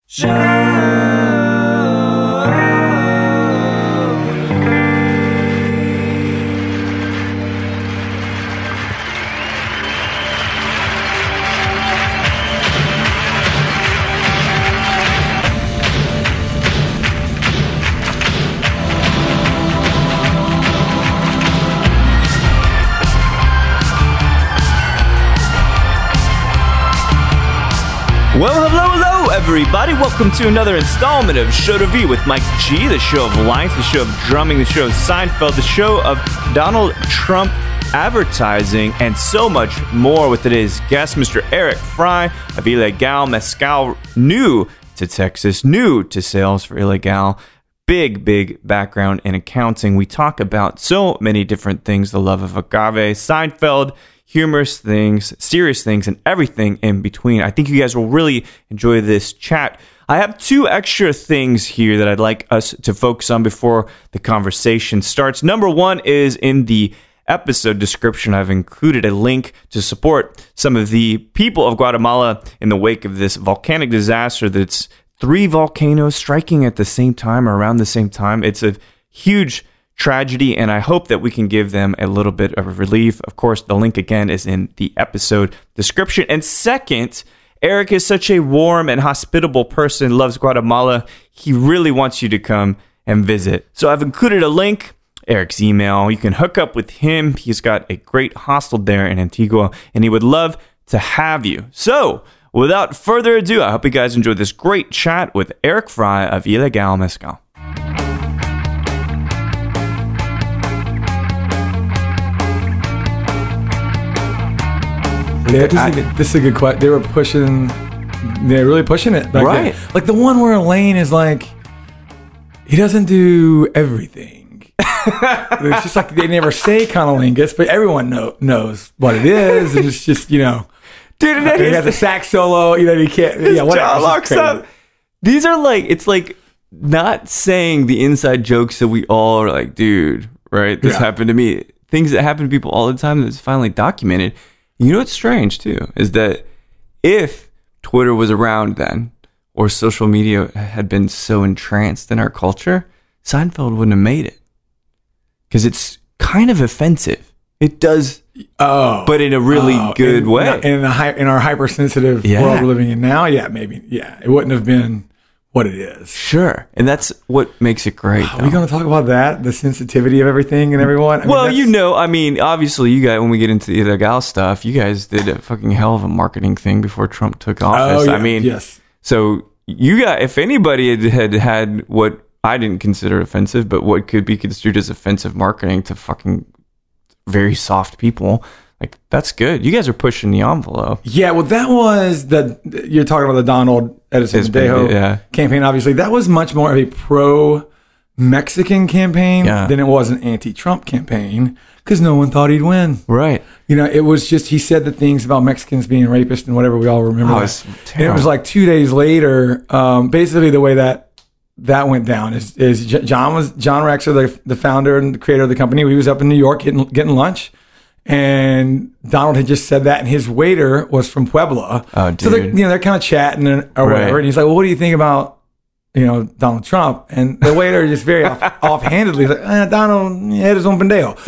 Well, hello, everybody. Welcome to another installment of Show to V with Mike G, the show of life, the show of drumming, the show of Seinfeld, the show of Donald Trump advertising, and so much more with today's guest, Mr. Eric Fry of Ilegal Mezcal, new to Texas, new to sales for Ilegal. Big background in accounting. We talk about so many different things, the love of agave, Seinfeld, humorous things, serious things, and everything in between. I think you guys will really enjoy this chat. I have two extra things here that I'd like us to focus on before the conversation starts. Number one is in the episode description. I've included a link to support some of the people of Guatemala in the wake of this volcanic disaster that's 3 volcanoes striking at the same time or around the same time. It's a huge tragedy, and I hope that we can give them a little bit of relief. Of course, the link again is in the episode description. And second, Eric is such a warm and hospitable person, loves Guatemala. He really wants you to come and visit. So I've included a link, Eric's email. You can hook up with him. He's got a great hostel there in Antigua, and he would love to have you. So without further ado, I hope you guys enjoyed this great chat with Eric Fry of Ilegal Mezcal. Yeah, this is a good question. They're really pushing it back right then. Like the one where Elaine is like, he doesn't do everything. It's just like they never say conolingus, but everyone knows what it is. And it's just, dude, he has a sax solo, you can't, whatever. Locks up. These are like, it's like not saying the inside jokes that we all are like, dude, right? This happened to me. Things that happen to people all the time that's finally documented. You know what's strange, too, is that if Twitter was around then, or social media had been so entranced in our culture, Seinfeld wouldn't have made it. Because it's kind of offensive. It does, but in a really good way. In our hypersensitive world we're living in now, maybe. Yeah, it wouldn't have been what it is. Sure. And that's what makes it great. Are we going to talk about that? The sensitivity of everything and everyone? Obviously you guys, when we get into the Ilegal stuff, you guys did a fucking hell of a marketing thing before Trump took office. Yes. So you guys, if anybody had what I didn't consider offensive, but what could be construed as offensive marketing to fucking very soft people, like, that's good. You guys are pushing the envelope. Yeah, well, that was you're talking about the Donald Edison Pendejo campaign, obviously. That was much more of a pro-Mexican campaign than it was an anti-Trump campaign, because no one thought he'd win. Right. It was just, he said the things about Mexicans being rapists and whatever, we all remember that. And it was like 2 days later, basically the way that went down is John Rexer, the founder and the creator of the company. He was up in New York getting lunch. And Donald had just said that, and his waiter was from Puebla. Oh, dude. So they're kind of chatting or whatever. Right. And he's like, "Well, what do you think about Donald Trump?" And the waiter just very offhandedly is like, "Donald, eres un pendejo,"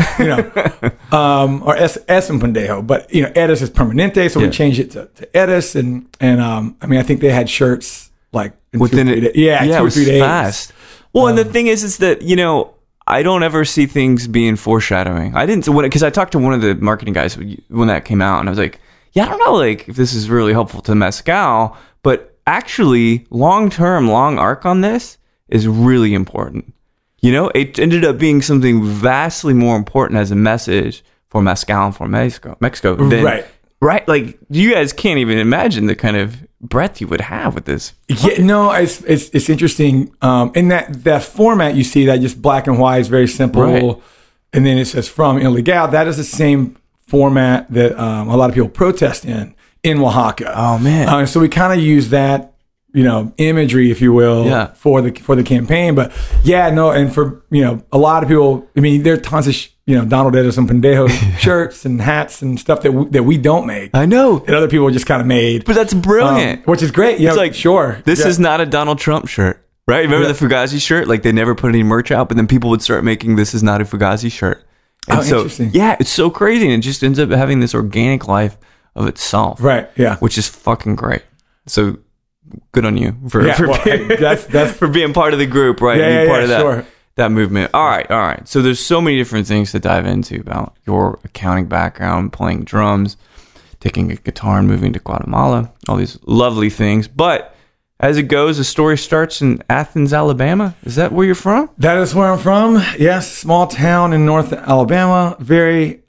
or es un pendejo. But eres is permanente, so we changed it to eres. And I think they had shirts like within it. Yeah, 2 or 3 days. Fast. Well, and the thing is that I don't ever see things being foreshadowing. I didn't, because I talked to one of the marketing guys when that came out, and I was like, I don't know, if this is really helpful to Mezcal, but actually, long arc on this is really important. It ended up being something vastly more important as a message for Mezcal and for Mexico than, right? Like, you guys can't even imagine the kind of breadth you would have with this. Yeah, no, it's interesting. In that format you see, that just black and white is very simple, and then it says from Ilegal. That is the same format that a lot of people protest in Oaxaca. Oh man! So we kind of use that imagery, if you will, for the campaign. But and for a lot of people, I mean, there are tons of Donald did some pendejo shirts and hats and stuff that we don't make. I know that other people just kind of made, but that's brilliant, which is great. It's like, sure, this is not a Donald Trump shirt, right? Remember the Fugazi shirt? Like, they never put any merch out, but then people would start making "This is not a Fugazi shirt." And interesting. Yeah, it's so crazy, and it just ends up having this organic life of itself, right? Yeah, which is fucking great. So good on you for being part of the group, right? Yeah, part of that. Sure. That movement. All right. So there's so many different things to dive into about your accounting background, playing drums, taking a guitar and moving to Guatemala, all these lovely things. But as it goes, the story starts in Athens, Alabama. Is that where you're from? That is where I'm from. Yes, small town in North Alabama. Very,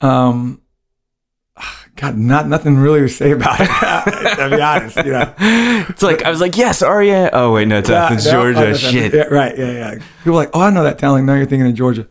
God, nothing really to say about it. To be honest, It's like, I was like, yes, Aria. Oh wait, no, it's Athens, Georgia. Shit. Yeah, right. Yeah. People are like, oh, I know that town. Like, no, you're thinking of Georgia.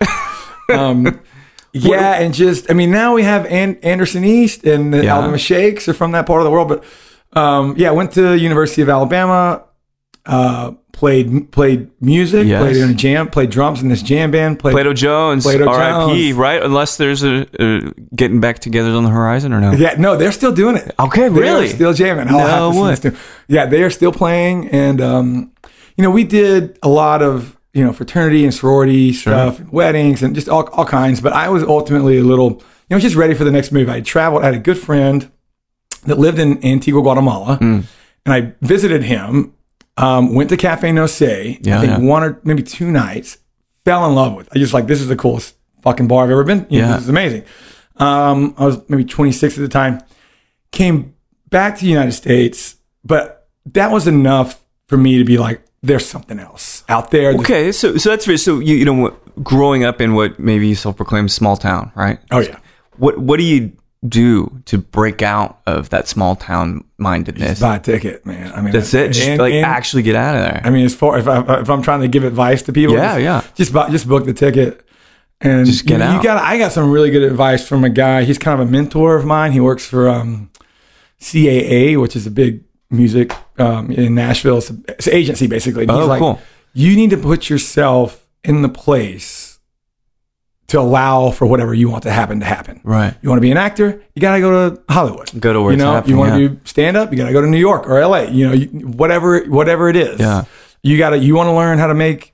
And just, I mean, now we have Anderson East and the Alabama Shakes are from that part of the world. But I went to University of Alabama. Played music, played in a jam, played drums in this jam band. Plato Jones, R.I.P. Right? Unless there's a getting back together on the horizon, or no? Yeah, no, they're still doing it. Okay, really? They're still jamming. Yeah, they are still playing, and we did a lot of fraternity and sorority stuff, and weddings, and just all kinds. But I was ultimately a little, just ready for the next move. I traveled. I had a good friend that lived in Antigua, Guatemala, and I visited him. Went to Cafe No Say, I think 1 or maybe 2 nights, fell in love with it. I just like, this is the coolest fucking bar I've ever been. This is amazing. I was maybe 26 at the time. Came back to the United States, but that was enough for me to be like, there's something else out there. Okay, so that's so growing up in what maybe you self-proclaimed small town, right? Oh yeah. What do you do to break out of that small town mindedness? Just buy a ticket, man. I mean, that's it. Just actually get out of there. I mean, as far if I'm trying to give advice to people, just book the ticket and just get out. I got some really good advice from a guy. He's kind of a mentor of mine. He works for CAA, which is a big music in Nashville. It's an agency basically. And he's like, cool. You need to put yourself in the place to allow for whatever you want to happen. Right. You want to be an actor, you got to go to Hollywood. Go to where it's happening. You want to do stand up, you got to go to New York or LA. Whatever it is. Yeah. You want to learn how to make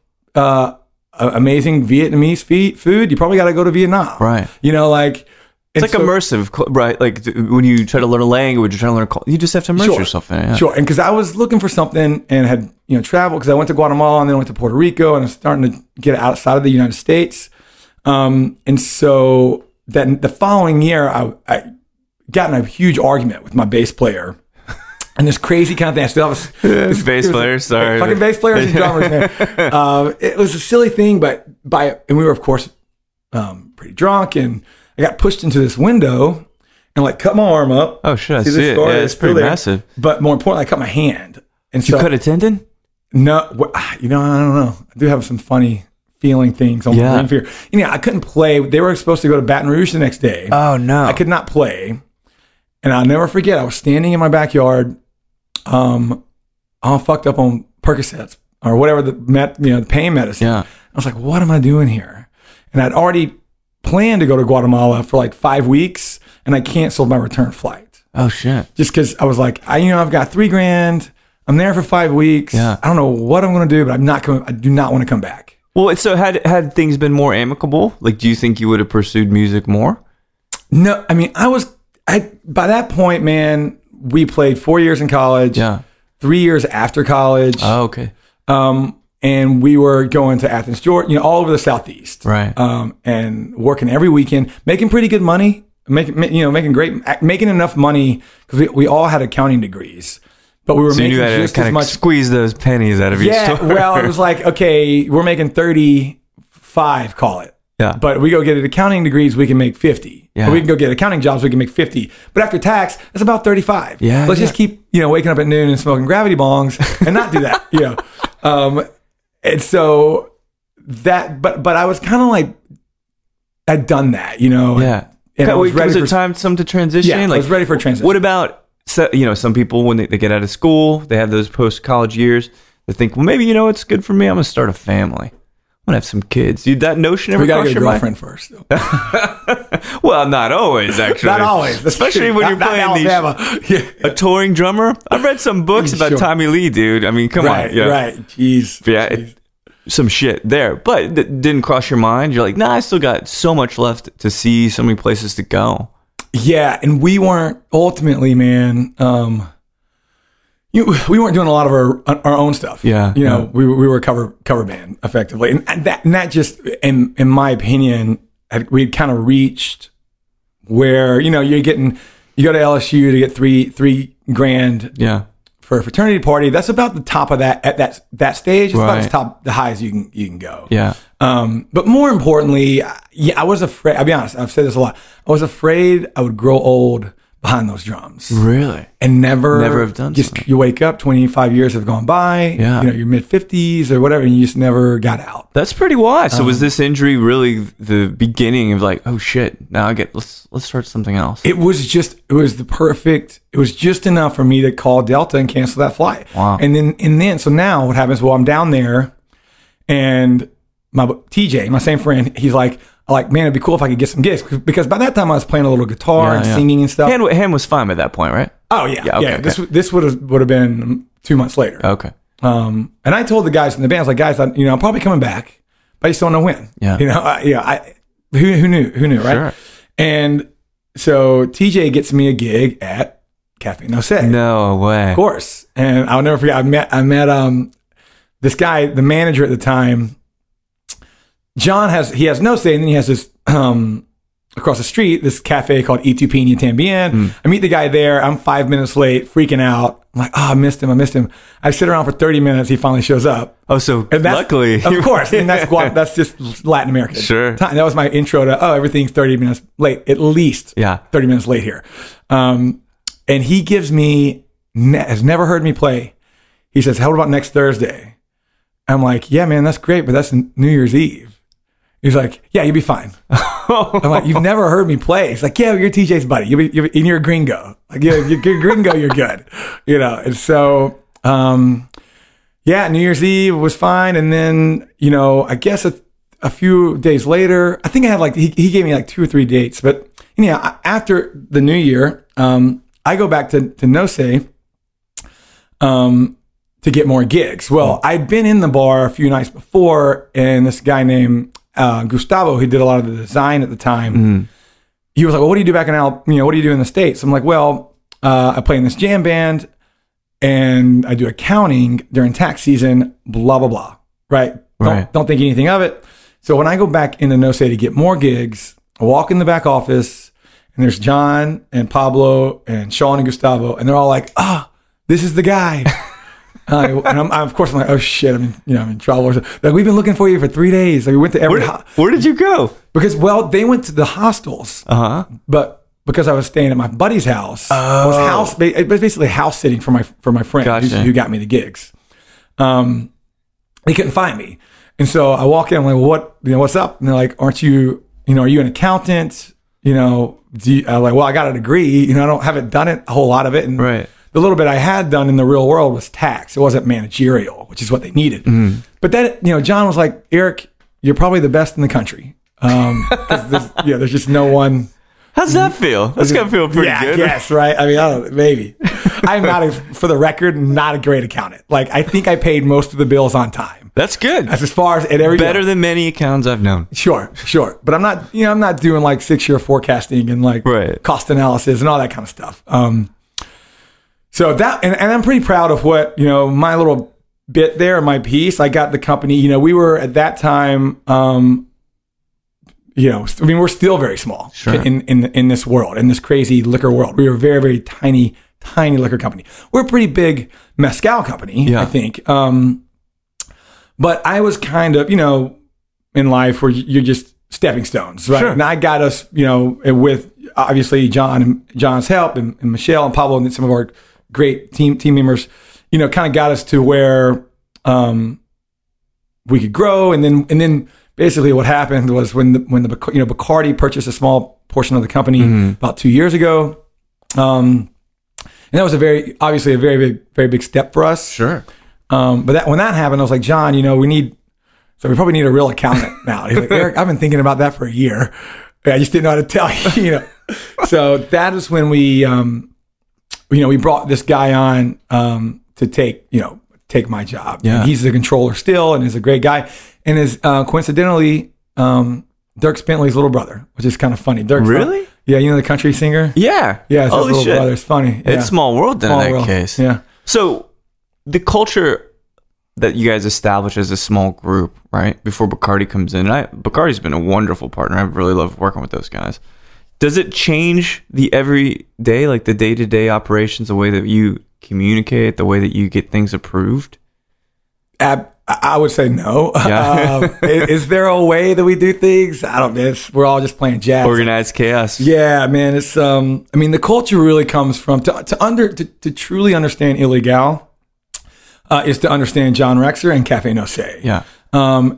amazing Vietnamese food, you probably got to go to Vietnam. Right. It's like immersive, right? Like when you try to learn a language, you're trying to learn you just have to immerse yourself in it. Yeah. Sure. And because I was looking for something and had traveled, because I went to Guatemala and then I went to Puerto Rico and I was starting to get outside of the United States. And so then the following year, I got in a huge argument with my bass player, and this crazy kind of thing. I still have this bass player. Sorry, fucking bass players and drummers, man. It was a silly thing, and we were of course pretty drunk, and I got pushed into this window and cut my arm up. Oh shit, I see it. Yeah, it's pretty massive. But more importantly, I cut my hand. And you cut a tendon? No, I don't know. I do have some funny feeling things on my fear. I couldn't play. They were supposed to go to Baton Rouge the next day. Oh no. I could not play. And I'll never forget, I was standing in my backyard, all fucked up on Percocets or whatever the pain medicine. Yeah. I was like, what am I doing here? And I'd already planned to go to Guatemala for 5 weeks, and I canceled my return flight. Oh shit. Just because I was like, I've got $3,000. I'm there for 5 weeks. Yeah. I don't know what I'm going to do, but I do not want to come back. Well, so had things been more amicable, do you think you would have pursued music more? No, I mean, by that point, man, we played 4 years in college. Yeah. 3 years after college. Oh, okay. And we were going to Athens, Georgia, all over the Southeast. Right. And working every weekend, making pretty good money, making enough money because we all had accounting degrees. But we were making just as much. Squeeze those pennies out of each store. Yeah, well, it was like, okay, we're making 35, call it. Yeah. But we go get accounting degrees, we can make 50. Yeah. Or we can go get accounting jobs, we can make 50. But after tax, it's about 35. Yeah. Let's just keep, waking up at noon and smoking gravity bongs and not do that. And so that, but I was kind of I'd done that, Yeah. And was it time to transition? Yeah, I was ready for a transition. What about So, some people, when they get out of school, they have those post-college years, they think, well, maybe, it's good for me. I'm going to start a family. I'm going to have some kids. Dude, that notion ever crossed your mind? We got to get a girlfriend first. Well, not always, actually. Not always. Especially when you're playing a touring drummer. I've read some books about Tommy Lee, dude. I mean, come on. Right. Jeez. Yeah, some shit there. But it didn't cross your mind? You're like, nah, I still got so much left to see, so many places to go. Yeah, and we weren't ultimately, man. We weren't doing a lot of our own stuff. Yeah, we were a cover band effectively, and that just, in my opinion, we'd kind of reached where you go to LSU to get three grand. Yeah. For a fraternity party, that's about the top of that at that stage. It's about the highest you can go. Yeah. But more importantly, I was afraid. I'll be honest. I've said this a lot. I was afraid I would grow old behind those drums. Really? And never have done something. You wake up, 25 years have gone by. Yeah. Your mid 50s or whatever, and you just never got out. That's pretty wise. So was this injury really the beginning of like, oh shit, now let's start something else? It was just enough for me to call Delta and cancel that flight. Wow. And then so now what happens? Well, I'm down there, and my TJ, my same friend, he's like, man, it'd be cool if I could get some gigs, because by that time I was playing a little guitar and singing and stuff. Hand was fine by that point, right? Oh yeah, okay. This would have been 2 months later. Okay. And I told the guys in the band, I was like, guys, I'm probably coming back, but I just don't know when. Yeah. Who knew, right? Sure. And so TJ gets me a gig at Cafe No Sé. No way. Of course. And I'll never forget. I met this guy, the manager at the time. John has No Sé, and then he has this across the street, this cafe called Y Tu Piña Tambien. I meet the guy there. I'm 5 minutes late, freaking out. I'm like, I missed him. I sit around for 30 minutes. He finally shows up. Oh, so luckily. Of course. And that's just Latin American. Sure. That was my intro to, everything's 30 minutes late, at least 30 minutes late here. And he gives me, has never heard me play. He says, how about next Thursday? I'm like, yeah, man, that's great, but that's New Year's Eve. He's like, yeah, you'll be fine. I'm like, you've never heard me play. He's like, yeah, you're TJ's buddy. You're a gringo. Like, you're gringo, you're good. And so, New Year's Eve was fine. And then, I guess a few days later, I think I had he gave me 2 or 3 dates. But, after the New Year, I go back to No Sé to get more gigs. Well, I'd been in the bar a few nights before, and this guy named Gustavo, who did a lot of the design at the time, he was like, well, what do you do back in what do you do in the States? I'm like, well, I play in this jam band and I do accounting during tax season, blah, blah, blah. Right? Don't think anything of it. So when I go back into No Sé to get more gigs, I walk in the back office and there's John and Pablo and Sean and Gustavo, and they're all like, this is the guy. And I'm like, oh shit, I'm in trouble. Like, we've been looking for you for 3 days. Like, we went to every. Where did you go? Because they went to the hostels. But because I was staying at my buddy's house, it was basically house sitting for my friend who got me the gigs. They couldn't find me, and so I walk in. I'm like, well, what's up? And they're like, aren't you? Are you an accountant? I'm like, well, I got a degree. I haven't done it a whole lot of it, and the little bit I had done in the real world was tax. It wasn't managerial, which is what they needed. But then, John was like, Eric, you're probably the best in the country. There's just no one. How's that feel? That's got to feel pretty good. Yes, right? I mean, I don't know, maybe. I'm for the record, not a great accountant. Like, I think I paid most of the bills on time. That's good. That's as far as better than many accountants I've known. Sure. But I'm not, I'm not doing 6-year forecasting and cost analysis and all that kind of stuff. So that, and I'm pretty proud of what, my little bit there, my piece. I got the company, we were at that time, we're still very small in this world, in this crazy liquor world. We were a very, very tiny liquor company. We're a pretty big mezcal company, I think. But I was kind of, in life where you're just stepping stones, right? Sure. And I got us, with obviously John's help and Michelle and Pablo and some of our great team members, kind of got us to where we could grow. And then basically what happened was when the Bacardi purchased a small portion of the company about 2 years ago, And that was obviously a very big step for us. Sure. But when that happened, I was like, John, we probably need a real accountant now. He's like, Eric, I've been thinking about that for a year. I just didn't know how to tell you, So that is when we brought this guy on to take my job. Yeah. And he's the controller still, and is a great guy, and is coincidentally Dirk Bentley's little brother, which is kind of funny. Dirk's really? Yeah, the country singer. Yeah, yeah, it's his little brother. It's funny. Yeah. It's small world then in that case. Yeah. So the culture that you guys established as a small group, right? Before Bacardi comes in, Bacardi's been a wonderful partner. I really love working with those guys. Does it change the everyday, like the day-to-day operations, the way that you communicate, the way that you get things approved? I would say no. Yeah. Is there a way that we do things? I don't know. We're all just playing jazz. Organized chaos. Yeah, man. It's the culture really comes from to truly understand Ilegal is to understand John Rexer and Cafe No Sé. Yeah. And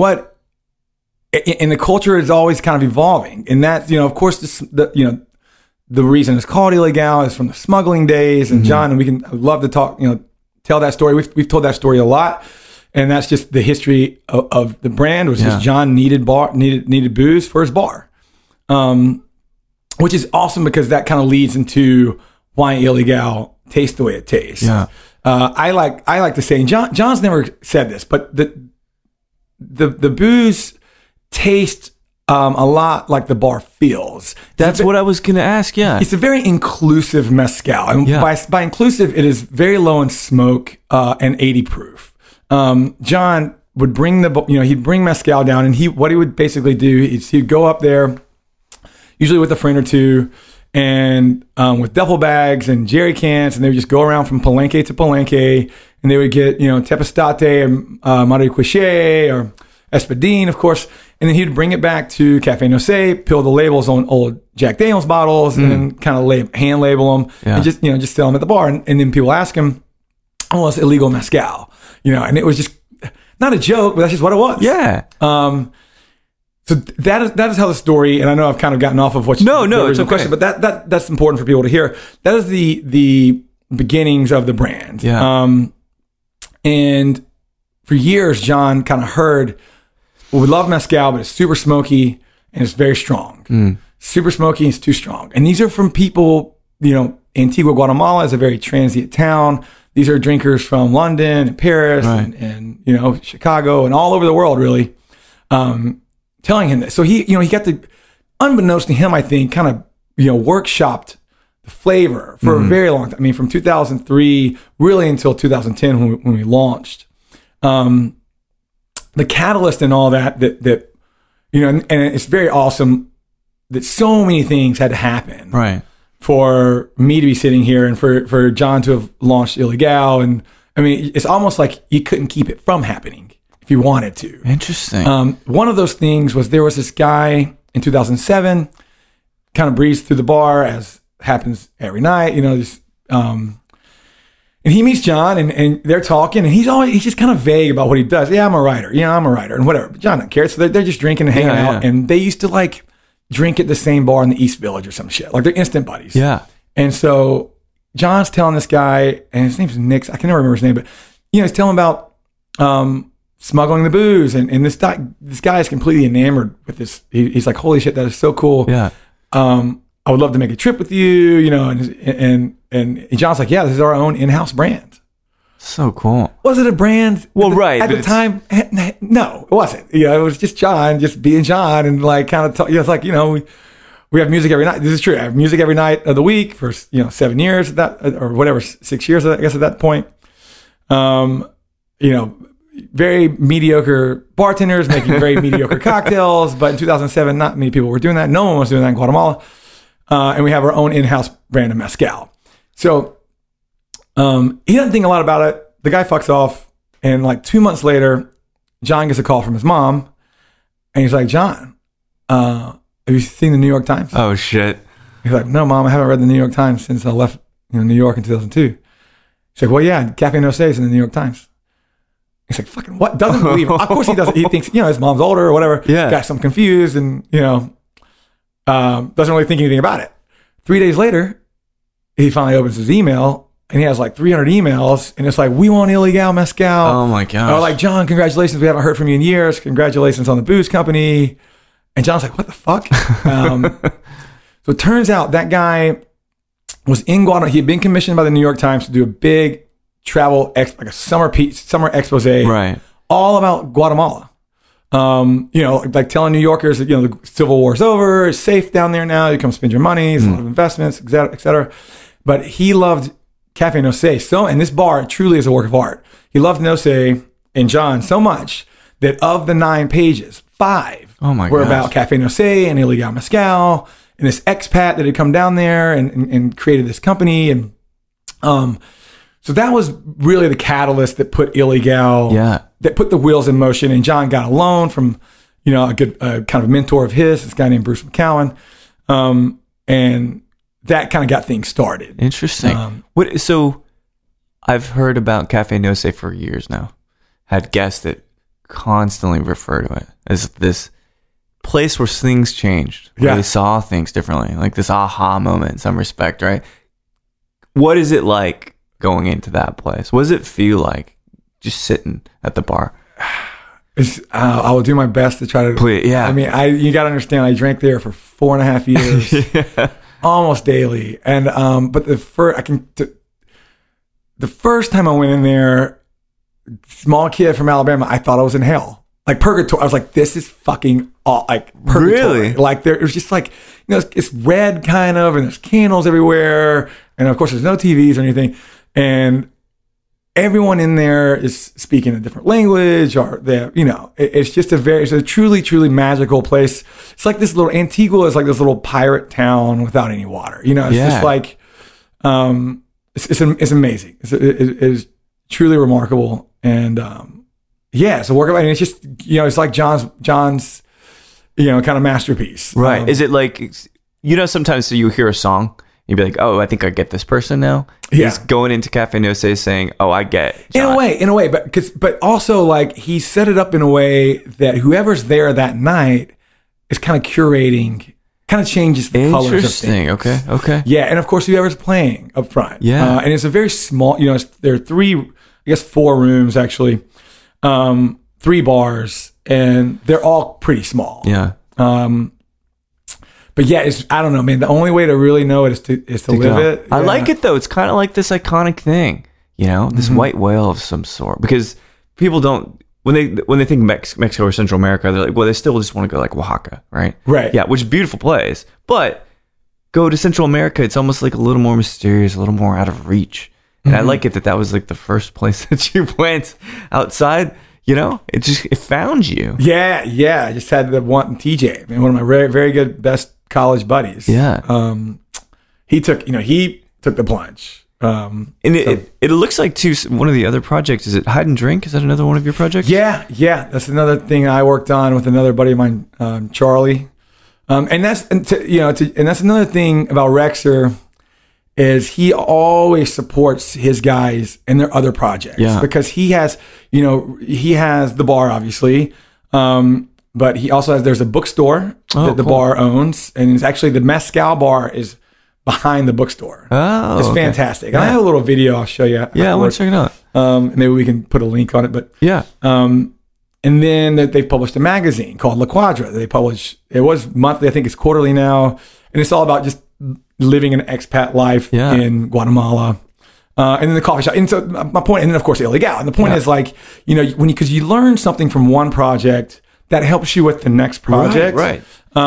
the culture is always kind of evolving, and that of course the reason it's called Ilegal is from the smuggling days, and John, and I'd love to talk tell that story. We've told that story a lot, and that's just the history of the brand. Was just John needed booze for his bar, which is awesome because that kind of leads into why Ilegal tastes the way it tastes. Yeah. I like to say, and John's never said this, but the booze tastes a lot like the bar feels. That's what I was going to ask. Yeah, it's a very inclusive mezcal, and by inclusive, it is very low in smoke and 80 proof. John would bring he'd bring mezcal down, and what he would basically do is he'd go up there, usually with a friend or two, and with duffel bags and jerry cans, and they would just go around from Palenque to Palenque, and they would get Tepestate or Madre Cuichet or Espadín, of course, and then he'd bring it back to Cafe No Sé, peel the labels on old Jack Daniels bottles, and then kind of hand label them, and just sell them at the bar, and then people ask him, "Oh, it's illegal mezcal," and it was just not a joke, but that's just what it was. Yeah. So that is how the story, and I know I've kind of gotten off of what no, it's okay. question, but that's important for people to hear. That is the beginnings of the brand. Yeah. And for years, John kind of heard, well, we love mezcal, but it's super smoky and it's very strong. Super smoky and it's too strong. And these are from people, Antigua, Guatemala is a very transient town. These are drinkers from London and Paris and Chicago and all over the world, really. Telling him this. So he got unbeknownst to him, I think, kind of, workshopped the flavor for a very long time. I mean, from 2003, really until 2010 when we launched. The catalyst and all that, and it's very awesome that so many things had to happen. Right. For me to be sitting here and for John to have launched Ilegal. And I mean, it's almost like you couldn't keep it from happening if you wanted to. Interesting. One of those things was there was this guy in 2007, kind of breezed through the bar as happens every night, and he meets John and they're talking and he's just kind of vague about what he does. Yeah, I'm a writer. And whatever. But John doesn't care. So they're just drinking and hanging out. And they used to drink at the same bar in the East Village or some shit. Like they're instant buddies. Yeah. And so John's telling this guy, and his name's Nick. I can never remember his name, but he's telling about smuggling the booze, and this guy is completely enamored with this. He's like, holy shit, that is so cool. Yeah. I would love to make a trip with you, and John's like, yeah, this is our own in-house brand. So cool. Was it a brand? Well, right. At the time, no, it wasn't. It was just John, just being John, and kind of talk. It's like, we have music every night. This is true. I have music every night of the week for 7 years, or whatever, 6 years, I guess at that point. Very mediocre bartenders making very mediocre cocktails, but in 2007, not many people were doing that. No one was doing that in Guatemala. And we have our own in-house brand of mezcal. So he doesn't think a lot about it. The guy fucks off, and 2 months later, John gets a call from his mom, and he's like, John, have you seen the New York Times? Oh, shit. He's like, no, Mom, I haven't read the New York Times since I left New York in 2002. He's like, well, yeah, Cafe No Sé is in the New York Times. He's like, fucking what? Doesn't believe it. Of course he doesn't. He thinks, his mom's older or whatever. Yeah. Got some confused and, doesn't really think anything about it. 3 days later, he finally opens his email and he has like 300 emails and it's like, we want Ilegal Mezcal. Oh my gosh. Or like, John, congratulations. We haven't heard from you in years. Congratulations on the booze company. And John's like, what the fuck? So it turns out that guy was in Guatemala. He had been commissioned by the New York Times to do a big travel, like a summer expose, right, all about Guatemala. Like telling New Yorkers that, the Civil War's over, it's safe down there now. You come spend your money, there's a lot of investments, et cetera. But he loved Cafe No Sé and this bar truly is a work of art. He loved No Sé and John so much that of the 9 pages, 5 were about Cafe No Sé and Ilegal Mezcal and this expat that had come down there and created this company. And so that was really the catalyst that put Ilegal, that put the wheels in motion. And John got a loan from, a good kind of mentor of his, this guy named Bruce McCowan. And that kind of got things started. Interesting. So I've heard about Cafe No Sé for years now. Had guests that constantly refer to it as this place where things changed, where they saw things differently, like this aha moment in some respect, right? What is it like going into that place? What does it feel like just sitting at the bar? I will do my best to try to. Please, yeah. I mean, you got to understand, I drank there for 4.5 years, almost daily. And but the first time I went in there, small kid from Alabama, I thought I was in hell, like purgatory. I was like, this is fucking like purgatory. Really? Like it was just like, it's red kind of, and there's candles everywhere, and of course there's no TVs or anything, and everyone in there is speaking a different language, or it's just it's a truly, truly magical place. It's like this little Antigua is like this little pirate town without any water. It's just like, it's amazing. It is truly remarkable. And, it's a work of art. I mean, it's just, it's like John's, kind of masterpiece. Right. Is it like, sometimes you hear a song, you'd be like, oh, I think I get this person now. Yeah. He's going into Cafe No Sé saying, oh, I get John. In a way, but also like he set it up in a way that whoever's there that night is kind of curating, kind of changes the colors of things. Interesting. Okay. Yeah. And of course, whoever's playing up front. Yeah. And it's a very small, there are 4 rooms actually, 3 bars, and they're all pretty small. Yeah. But yeah, I don't know, man. The only way to really know it is to live it. I like it though. It's kind of like this iconic thing, this white whale of some sort. Because people don't, when they think Mexico or Central America, they're like, well, they still just want to go like Oaxaca, right? Right. Yeah, which is a beautiful place. But go to Central America, it's almost like a little more mysterious, a little more out of reach. And I like it that was like the first place that you went outside. It found you. Yeah. I just had the one TJ, one of my very, very good best college buddies. Yeah. He took the plunge. And it looks like too, one of the other projects, is it Hide and Drink? Is that another one of your projects? Yeah. That's another thing I worked on with another buddy of mine, Charlie. And that's another thing about Rexer is he always supports his guys in their other projects. Yeah. Because he has the bar obviously, but he also there's a bookstore that the bar owns, and it's actually the Mezcal bar is behind the bookstore. Oh, it's fantastic. And I have a little video I'll show you. Yeah, I want to check it out. Maybe we can put a link on it, but yeah. And then they've published a magazine called La Quadra. They publish, it was monthly, I think it's quarterly now, and it's all about just living an expat life in Guatemala. And then the coffee shop. And so my point, and then of course Ilegal. And the point is like, because you learn something from one project that helps you with the next project. Right.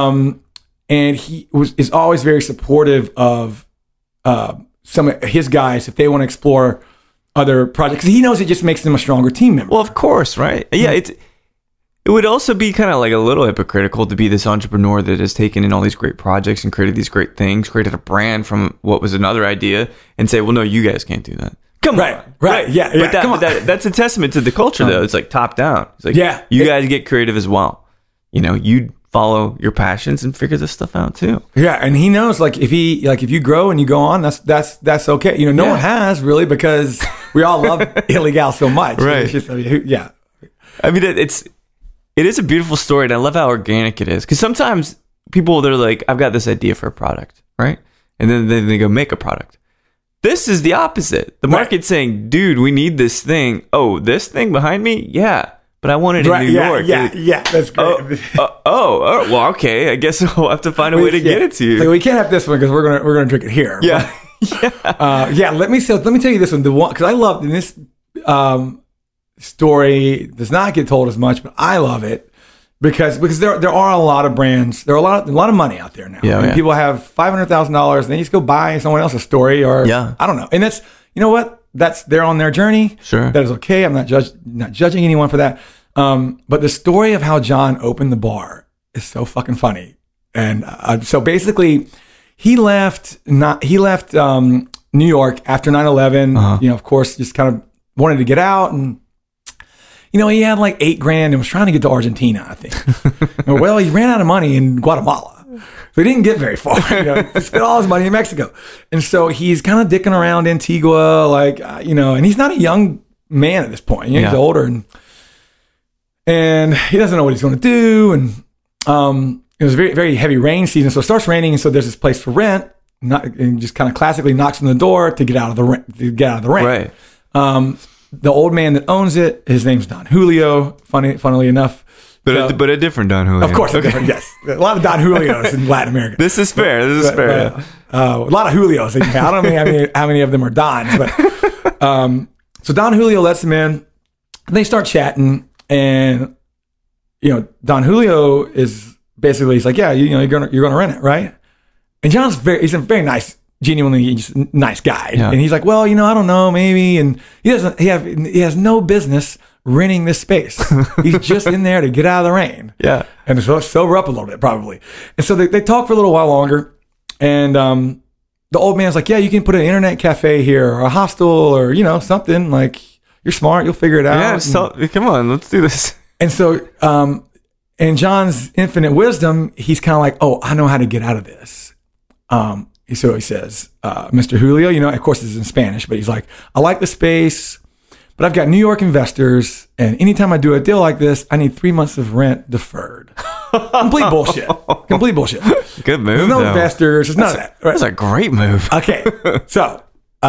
And he is always very supportive of some of his guys if they want to explore other projects. Because he knows it just makes them a stronger team member. Well, of course, right? Yeah, it would also be kind of like a little hypocritical to be this entrepreneur that has taken in all these great projects and created these great things, created a brand from what was another idea, and say, well, no, you guys can't do that. Come on. Right. Yeah. But that's a testament to the culture, though. It's like top down. It's like, you guys get creative as well. You follow your passions and figure this stuff out too. Yeah, and he knows if you grow and you go on, that's okay. No one has really, because we all love Ilegal so much. Right. It's just, yeah. I mean, it is a beautiful story, and I love how organic it is. Because sometimes people, they're like, I've got this idea for a product, right? And then they go make a product. This is the opposite. The market's saying, dude, we need this thing. Oh, this thing behind me? Yeah. But I want it in New York. Yeah, that's great. Well, okay. I guess we'll have to find a way to get it to you. Like, we can't have this one because we're gonna drink it here. Yeah. Let me tell you this one. The one, because I love this story does not get told as much, but I love it because there are a lot of brands. There are a lot of money out there now. Yeah, people have $500,000 and they just go buy someone else's story, or I don't know. And that's, you know what? They're on their journey. Sure, that is okay. I'm not judging anyone for that. But the story of how John opened the bar is so fucking funny. And so basically, he left New York after 9/11. Of course, just kind of wanted to get out, and he had like $8,000 and was trying to get to Argentina, I think. Well, he ran out of money in Guatemala, so he didn't get very far. He spent all his money in Mexico, and so he's kind of dicking around Antigua, and he's not a young man at this point. He's older, and he doesn't know what he's going to do, and it was a very, very heavy rain season, so it starts raining, and so there's this place for rent, and just kind of classically knocks on the door to get out of the rain. Right. The old man that owns it, his name's Don Julio. Funnily enough, but a different Don Julio. Of course, yes. A lot of Don Julios in Latin America. This is fair. A lot of Julios. I don't know how many of them are Dons, but so Don Julio lets him in, and they start chatting, and Don Julio is basically, he's like, yeah, you're gonna rent it, right? And he's a very nice, genuinely nice guy. Yeah. And he's like, well, I don't know, maybe. And he has no business renting this space. He's just in there to get out of the rain. Yeah. And so sober up a little bit, probably. And so they talk for a little while longer. And the old man's like, yeah, you can put an internet cafe here, or a hostel, or, something. Like, you're smart, you'll figure it out. Yeah, come on, let's do this. And so, in John's infinite wisdom, he's kind of like, oh, I know how to get out of this. So he says, Mr. Julio, of course this is in Spanish, but he's like, I like the space, but I've got New York investors, and anytime I do a deal like this, I need 3 months of rent deferred. Complete bullshit. Good move. There's no investors. There's none of that. Right? That's a great move. Okay. So,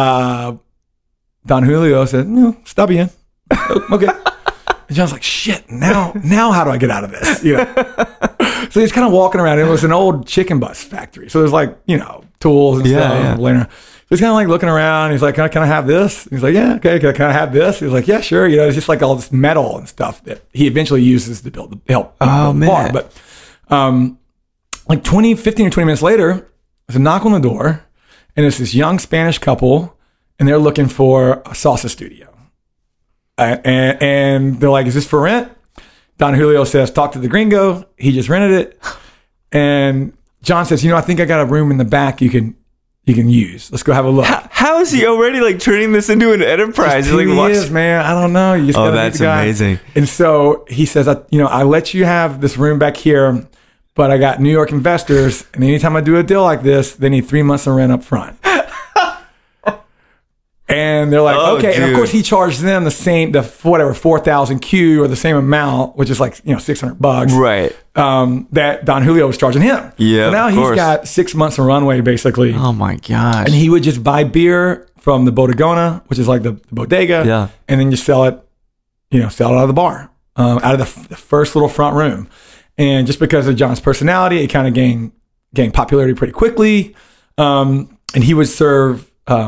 Don Julio said, no, stop in. Okay. And John's like, shit, now how do I get out of this? So he's kind of walking around. It was an old chicken bus factory. So there's like, tools and stuff. Yeah. So he's kind of like looking around. He's like, can I have this? He's like, yeah, okay. Can I have this? He's like, yeah, sure. It's just like all this metal and stuff that he eventually uses to help build the bar. But like 15 or 20 minutes later, there's a knock on the door, and it's this young Spanish couple, and they're looking for a salsa studio. And they're like, is this for rent? Don Julio says, talk to the gringo. He just rented it. And John says, I think I got a room in the back you can use. Let's go have a look. How is he already like turning this into an enterprise? He is, man. I don't know. You just gotta that's amazing. And so he says, I let you have this room back here, but I got New York investors, and anytime I do a deal like this, they need 3 months of rent up front. And they're like, okay. Dude. And of course, he charged them the 4,000 Q, or the same amount, which is like, $600. Right. That Don Julio was charging him. Yeah. So now he's got 6 months of runway, basically. Oh my gosh. And he would just buy beer from the Bodegona, which is like the bodega. Yeah. And then just sell it out of the bar, out of the first little front room. And just because of John's personality, it kind of gained popularity pretty quickly. And he would serve,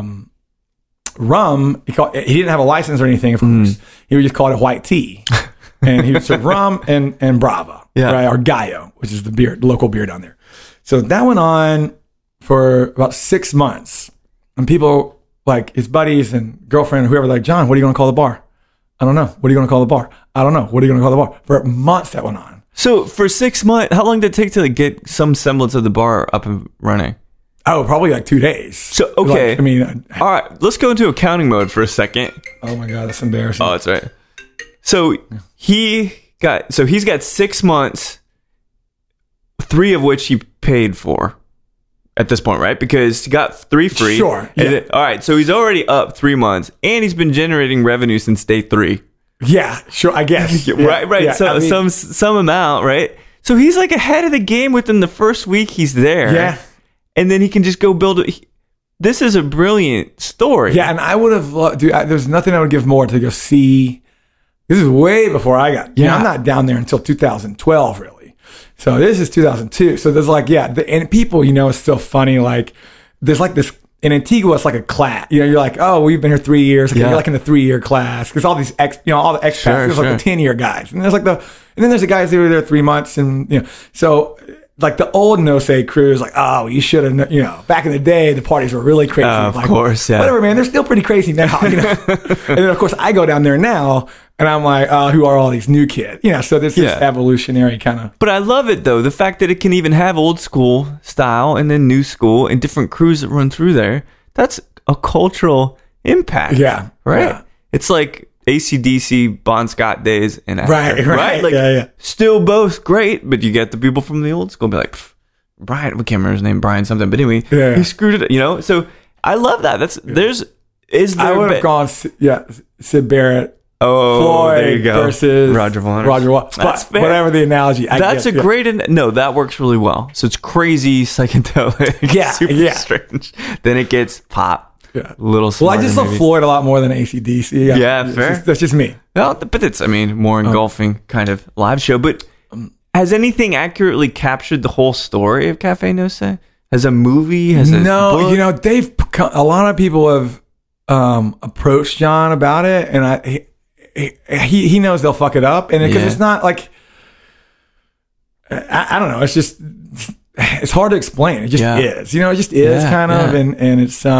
rum. He didn't have a license or anything, of course. He would just call it white tea, and he would serve rum and Brava, right, or Gallo, which is the local beer down there. So that went on for about 6 months, and people like his buddies and girlfriend, whoever, like, John, what are you going to call the bar? I don't know. What are you going to call the bar? I don't know. What are you going to call the bar? For months that went on. So for 6 months, how long did it take to get some semblance of the bar up and running? Oh, probably like 2 days. So, okay. All right. Let's go into accounting mode for a second. Oh my God, that's embarrassing. Oh, that's right. So he's got 6 months, 3 of which he paid for at this point, right? Because he got 3 free. Sure. Yeah. All right. So he's already up 3 months, and he's been generating revenue since day 3. Yeah, sure. I guess. Right. Yeah, so some amount, right? So he's like ahead of the game within the first week he's there. Yeah. And then he can just go build it. this is a brilliant story. Yeah, and I would have loved, dude, there's nothing I would give more to go see. This is way before I got, I'm not down there until 2012, really. So this is 2002. So there's like, and people, it's so funny. Like, there's like this, in Antigua, it's like a class. You're like, oh, we've been here 3 years. Okay, you're like in the 3-year class. Because all these, all the expats, there's like the 10-year guys. And there's like and then there's the guys that were there 3 months. And, so like the old No-Say crew is like, oh, you should have, back in the day, the parties were really crazy. Of like, course, yeah. Whatever, man, they're still pretty crazy now. And then, of course, I go down there now, and I'm like, who are all these new kids? So there's this evolutionary kind of. But I love it, though, the fact that it can even have old school style and then new school and different crews that run through there. That's a cultural impact. Yeah. Right? Yeah. It's like AC/DC, Bon Scott days and after, right? Like, still both great, but you get the people from the old school be like, Brian, we can't remember his name, Brian something, but anyway, he screwed it, So I love that. I would have gone, Sid Barrett. Oh, Floyd there you go. Versus Roger Waters. That's fair. Whatever the analogy. That's a great. No, that works really well. So it's crazy, psychedelic, super strange. Then it gets pop. Yeah. Little smarter, I just love Floyd a lot more than AC/DC. Fair. That's just me. Well, but it's, more engulfing kind of live show. But has anything accurately captured the whole story of Cafe No-Say? Has a movie? Has a book? A lot of people have approached John about it, and he knows they'll fuck it up, and because it's not like I don't know. It's just it's hard to explain. It just is. It just is kind of, and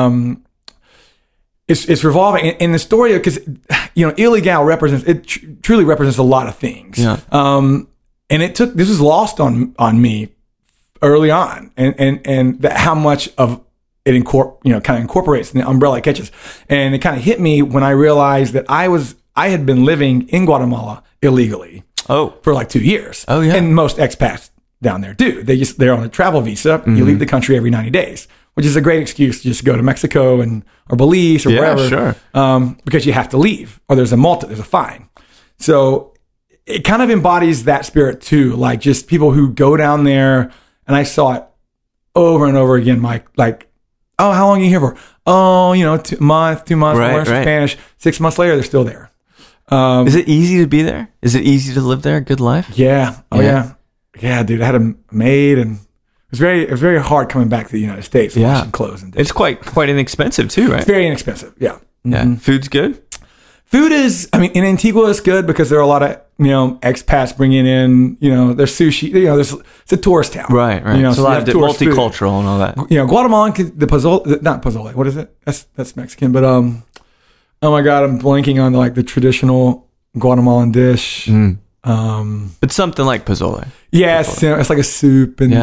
it's revolving in the story because Illegal truly represents a lot of things. Yeah. And this was lost on me early on, and how much of it kind of incorporates in the umbrella catches, and it kind of hit me when I realized that I had been living in Guatemala illegally for like 2 years. Oh yeah, and most expats down there do. They're on a travel visa. Mm-hmm. You leave the country every 90 days, which is a great excuse to just go to Mexico or Belize or wherever. Sure. Because you have to leave, or there's a fine. So it kind of embodies that spirit too. Like just people who go down there, and I saw it over and over again, Mike. Like, oh, how long are you here for? Oh, 2 months, learn Spanish. 6 months later, they're still there. Is it easy to be there? Is it easy to live there? Good life? Yeah. Oh yeah. Yeah, dude. I had a maid, and it was very hard coming back to the United States. Washing clothes and dishes. It's quite inexpensive too, right? It's very inexpensive. Yeah. Yeah. Mm-hmm. Food's good. Food is, in Antigua it's good because there are a lot of, expats bringing in, there's sushi, it's a tourist town. Right. It's a lot of multicultural food. And all that. Guatemalan, the pozole, not pozole, what is it? That's Mexican, but, oh my God, I'm blanking on the traditional Guatemalan dish. Mm. It's something like pozole. Yeah, it's like a soup and,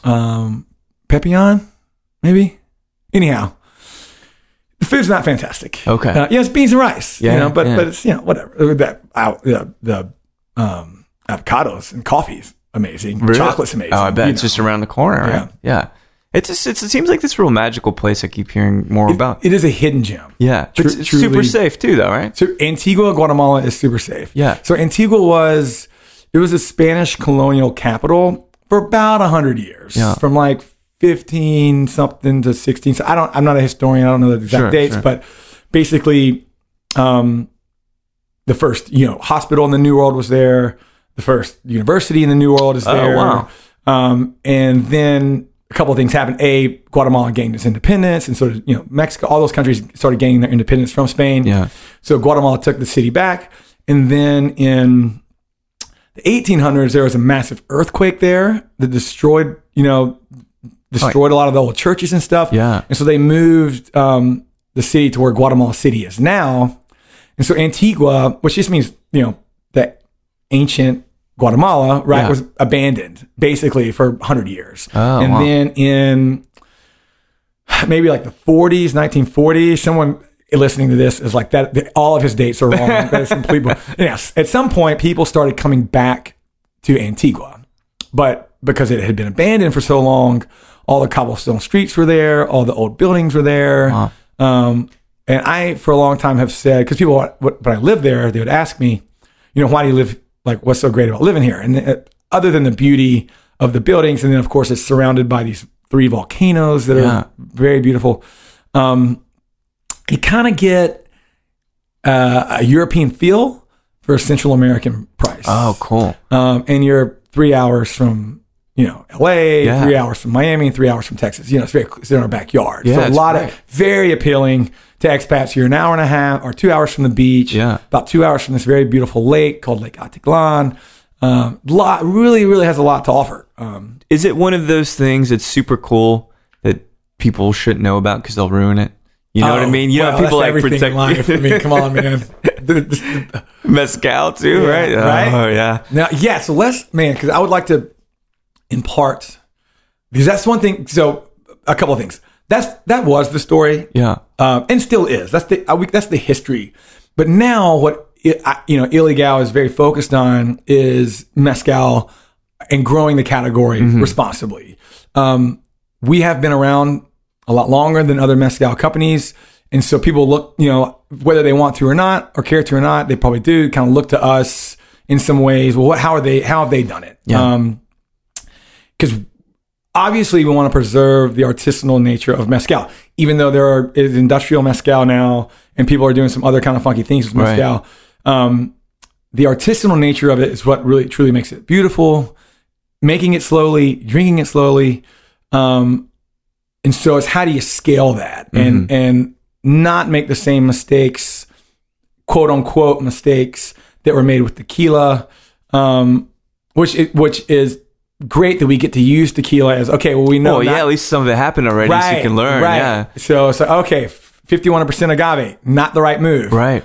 pepian, maybe? Anyhow. The food's not fantastic. Okay. It's beans and rice. But it's whatever. The avocados and coffee's amazing. Really? Chocolate's amazing. Oh, I bet it's just around the corner, right? Yeah. It seems like this real magical place I keep hearing more about. It is a hidden gem. Yeah. It's super safe too, though, right? So Antigua, Guatemala is super safe. Yeah. So Antigua was a Spanish colonial capital for about 100 years. Yeah. From 15 something to 16. So I'm not a historian. I don't know the exact dates, but basically, the first, hospital in the New World was there. The first university in the New World is there. Oh, wow. And then a couple of things happened. Guatemala gained its independence, and sort of, Mexico, all those countries started gaining their independence from Spain. Yeah. So Guatemala took the city back. And then in the 1800s, there was a massive earthquake there that destroyed a lot of the old churches and stuff. Yeah. And so they moved the city to where Guatemala City is now. And so Antigua, which just means, the ancient Guatemala, right, was abandoned basically for 100 years. Oh, and then in maybe the 40s, 1940s, someone listening to this is like that. All of his dates are wrong. That is complete. Yes. At some point, people started coming back to Antigua, but because it had been abandoned for so long, all the cobblestone streets were there. All the old buildings were there. Wow. And I, for a long time, have said, because people, when I lived there, they would ask me, why do you live, what's so great about living here? And other than the beauty of the buildings, and then, of course, it's surrounded by these 3 volcanoes that are very beautiful. you kind of get a European feel for a Central American price. Oh, cool. And you're 3 hours from, LA, 3 hours from Miami, 3 hours from Texas. It's in our backyard. Yeah, so a lot of very appealing to expats. You're an hour and a half or 2 hours from the beach. Yeah. About 2 hours from this very beautiful lake called Lake Atitlan. Really has a lot to offer. Is it one of those things that's super cool that people shouldn't know about because they'll ruin it? You know what I mean? People like protect in life. I mean, come on, man. Mezcal too, right? Right? Oh, yeah. Now, so because I would like to impart, because that's one thing. So a couple of things. That was the story. Yeah. And still is. That's the history. But now what, Ilegal is very focused on is mezcal and growing the category responsibly. We have been around a lot longer than other mezcal companies. And so people look, whether they want to or not, or care to or not, they probably do kind of look to us in some ways. Well, how have they done it? Yeah. Because obviously we want to preserve the artisanal nature of mezcal, even though is industrial mezcal now and people are doing some other kind of funky things with mezcal. Right. The artisanal nature of it is what really truly makes it beautiful. Making it slowly, drinking it slowly. And so it's how do you scale that and not make the same mistakes, quote unquote mistakes that were made with tequila, which is great that we get to use tequila as, okay, well, we know. Oh, at least some of it happened already, so you can learn. Right. Yeah. So, okay, 51% agave, not the right move. Right.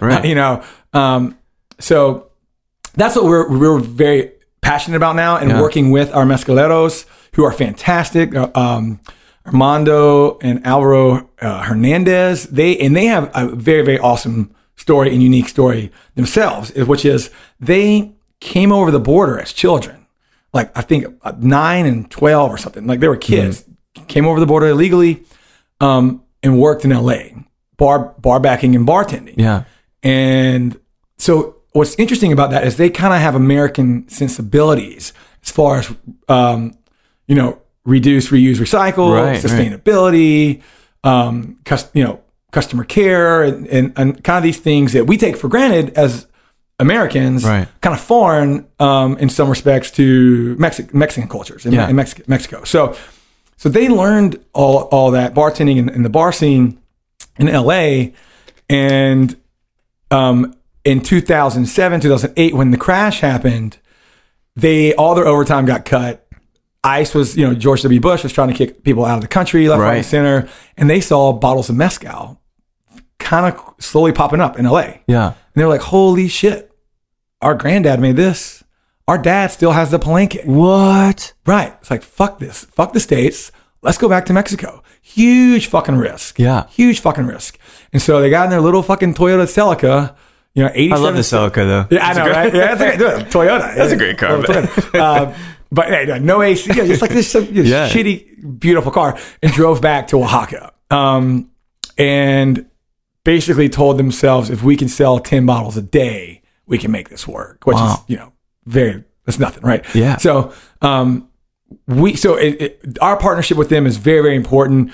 So that's what we're very passionate about now and working with our mezcaleros who are fantastic. Armando and Alvaro Hernandez, they have a very, very awesome story and unique story themselves, which is they came over the border as children, like I think 9 and 12 or something. Like they were kids, came over the border illegally, and worked in LA, bar backing and bartending. Yeah. And so what's interesting about that is they kind of have American sensibilities as far as, reduce, reuse, recycle, sustainability, customer care, and kind of these things that we take for granted as Americans, kind of foreign in some respects to Mexican cultures in Mexico. So they learned all that bartending in the bar scene in LA, and in 2007, 2008, when the crash happened, all their overtime got cut. ICE was, George W. Bush was trying to kick people out of the country, left, right, and center. And they saw bottles of mezcal kind of slowly popping up in LA. Yeah. And they were like, holy shit, our granddad made this. Our dad still has the Palenque. What? Right. It's like, fuck this. Fuck the States. Let's go back to Mexico. Huge fucking risk. Yeah. Huge fucking risk. And so they got in their little fucking Toyota Celica. 87. I love the Celica though. Yeah, I know, right? Yeah, that's a great Toyota. That's a great car. But hey, no AC, just like this shitty, beautiful car, and drove back to Oaxaca. And basically told themselves, if we can sell 10 bottles a day, we can make this work, which is, that's nothing, right? Yeah. So, our partnership with them is very, very important.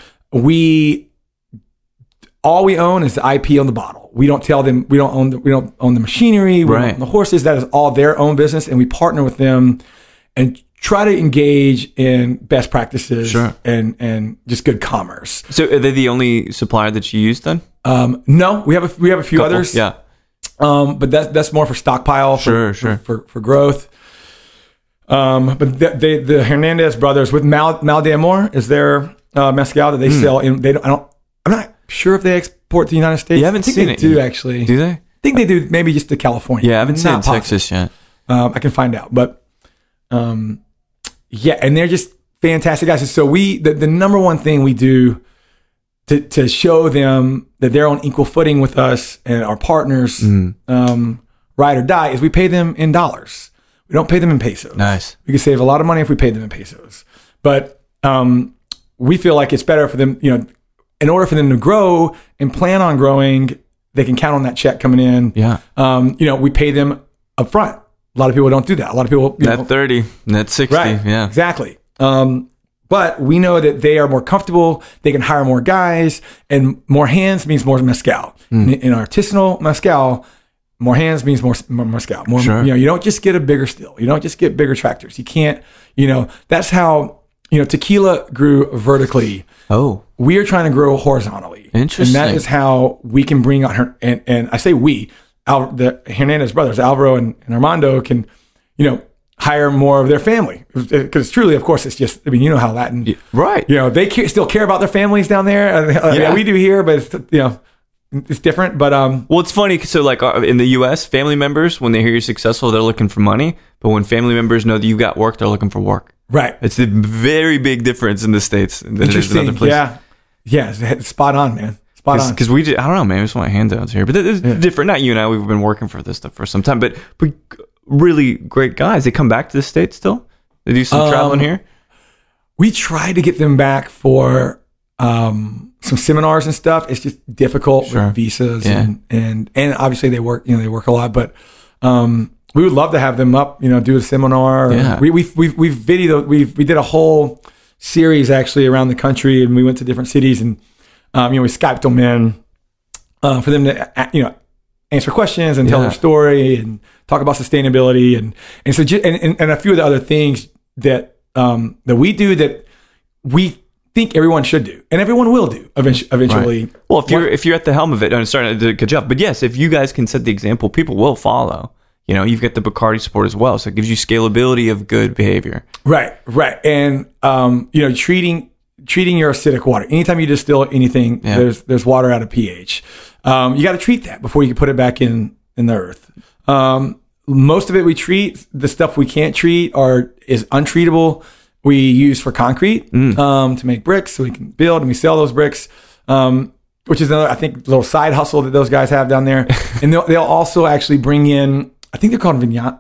All we own is the IP on the bottle. We don't tell them, we don't own the machinery, we don't own the horses. That is all their own business. And we partner with them and try to engage in best practices and just good commerce. So are they the only supplier that you use then? No, we have a few others. Yeah. But that's more for stockpile for growth. But the Hernandez brothers with Mal de Amor is their mezcal that they sell in. I'm not sure if they export to the United States. You haven't seen it. Do actually? Do they? I think they do. Maybe just to California. Yeah, I haven't seen it in Texas yet. I can find out, but and they're just fantastic guys. So the number one thing we do to show them that they're on equal footing with us and our partners, ride or die, is we pay them in dollars. We don't pay them in pesos. Nice. We could save a lot of money if we paid them in pesos. But we feel like it's better for them, in order for them to grow and plan on growing, they can count on that check coming in. Yeah. We pay them up front. A lot of people don't do that. A lot of people... Net 30, net 60. Right. Yeah. Exactly. But we know that they are more comfortable. They can hire more guys, and more hands means more mezcal. In artisanal mezcal, more hands means more mezcal. More, sure. You don't just get a bigger still. You don't just get bigger tractors. You can't. That's how tequila grew vertically. Oh, we are trying to grow horizontally. Interesting. And that is how we can bring on her. And I say we, the Hernandez brothers, Alvaro and Armando, can hire more of their family, because truly, of course, it's just, you know how Latin, right? They still care about their families down there. Yeah, we do here, but it's different. But well, it's funny. So like in the U.S., family members, when they hear you're successful, they're looking for money. But when family members know that you've got work, they're looking for work. Right. It's a very big difference in the States than it is in other places. Yeah, spot on, man. Spot on. Because I don't know, man. We just want handouts here, but it's different. Not you and I. We've been working for this stuff for some time, but really great guys. They come back to the States still? They do some traveling here? We try to get them back for some seminars and stuff. It's just difficult with visas and obviously they work a lot, but we would love to have them up, do a seminar. Yeah. We did a whole series actually around the country, and we went to different cities, and we Skyped them in for them to answer questions and tell their story and talk about sustainability and so and a few of the other things that we do that we think everyone should do and everyone will do eventually. Right. Well, if you're at the helm of it, I'm starting to do a good job. But yes, if you guys can set the example, people will follow. You've got the Bacardi support as well, so it gives you scalability of good behavior. Right, and treating your acidic water. Anytime you distill anything, there's water out of pH. You got to treat that before you can put it back in the earth. Most of it we treat. The stuff we can't treat is untreatable. We use for concrete to make bricks, so we can build and we sell those bricks. Which is another, I think, little side hustle that those guys have down there. And they'll also actually bring in, I think they're called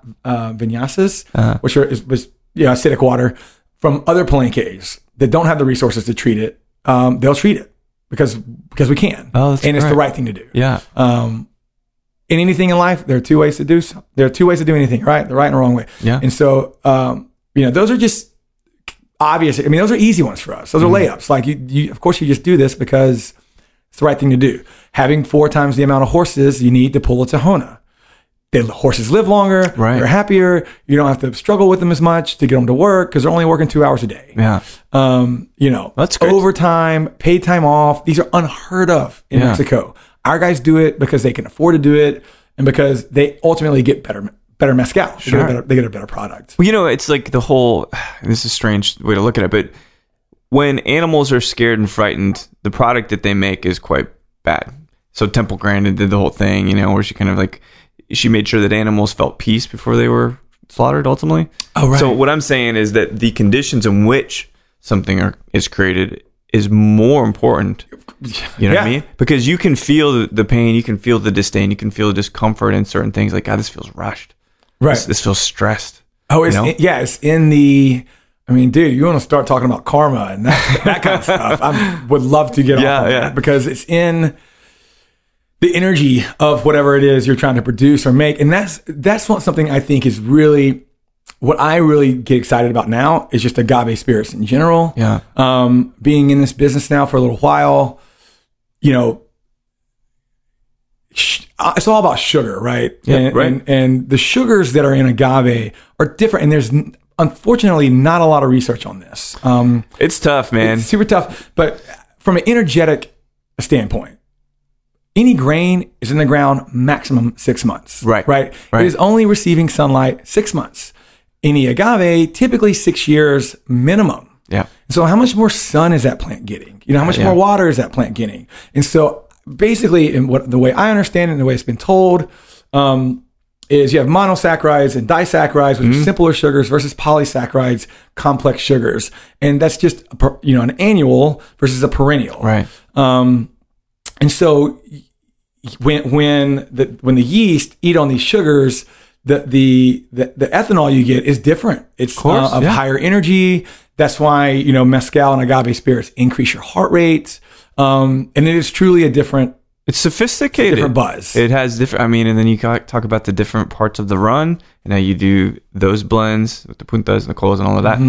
vinyasas, which was acidic water from other palenques that don't have the resources to treat it. They'll treat it because we can. It's the right thing to do. Yeah. In anything in life, there are two ways to do so. There are two ways to do anything, right? The right and the wrong way. Yeah. And so, those are just obvious. I mean, those are easy ones for us. Those are layups. Like you, of course, you just do this because it's the right thing to do. Having 4 times the amount of horses you need to pull a Tahona. The horses live longer. Right. They're happier. You don't have to struggle with them as much to get them to work because they're only working 2 hours a day. Yeah. That's great. Overtime, paid time off. These are unheard of in Mexico. Our guys do it because they can afford to do it and because they ultimately get better mezcal. Sure. They get a better product. Well, it's like the whole, this is a strange way to look at it, but when animals are scared and frightened, the product that they make is quite bad. So Temple Grandin did the whole thing, where she kind of she made sure that animals felt peace before they were slaughtered ultimately. Oh, right. So what I'm saying is that the conditions in which something is created is more important. You know what I mean? Because you can feel the pain, you can feel the disdain, you can feel the discomfort in certain things. Like, God, this feels rushed. Right. This feels stressed. Oh, it's in the... I mean, dude, you want to start talking about karma and that kind of stuff. I would love to get off on that because it's in the energy of whatever it is you're trying to produce or make. And that's not something I think is really... What I really get excited about now is just agave spirits in general. Yeah. Being in this business now for a little while, it's all about sugar, right? Yeah, right. And the sugars that are in agave are different. And there's unfortunately not a lot of research on this. It's tough, man. It's super tough. But from an energetic standpoint, any grain is in the ground maximum 6 months. Right. It is only receiving sunlight 6 months. Any agave, typically 6 years minimum. Yeah. So how much more sun is that plant getting? How much more water is that plant getting? And so basically, in the way I understand it and the way it's been told, is you have monosaccharides and disaccharides, which are simpler sugars, versus polysaccharides, complex sugars. And that's just, an annual versus a perennial. Right. And so when the yeast eat on these sugars, the ethanol you get is different. It's of higher energy. That's why, mezcal and agave spirits increase your heart rate. And it is truly a different... It's sophisticated. Different buzz. It has different... and then you talk about the different parts of the run and how you do those blends with the puntas and the colas and all of that.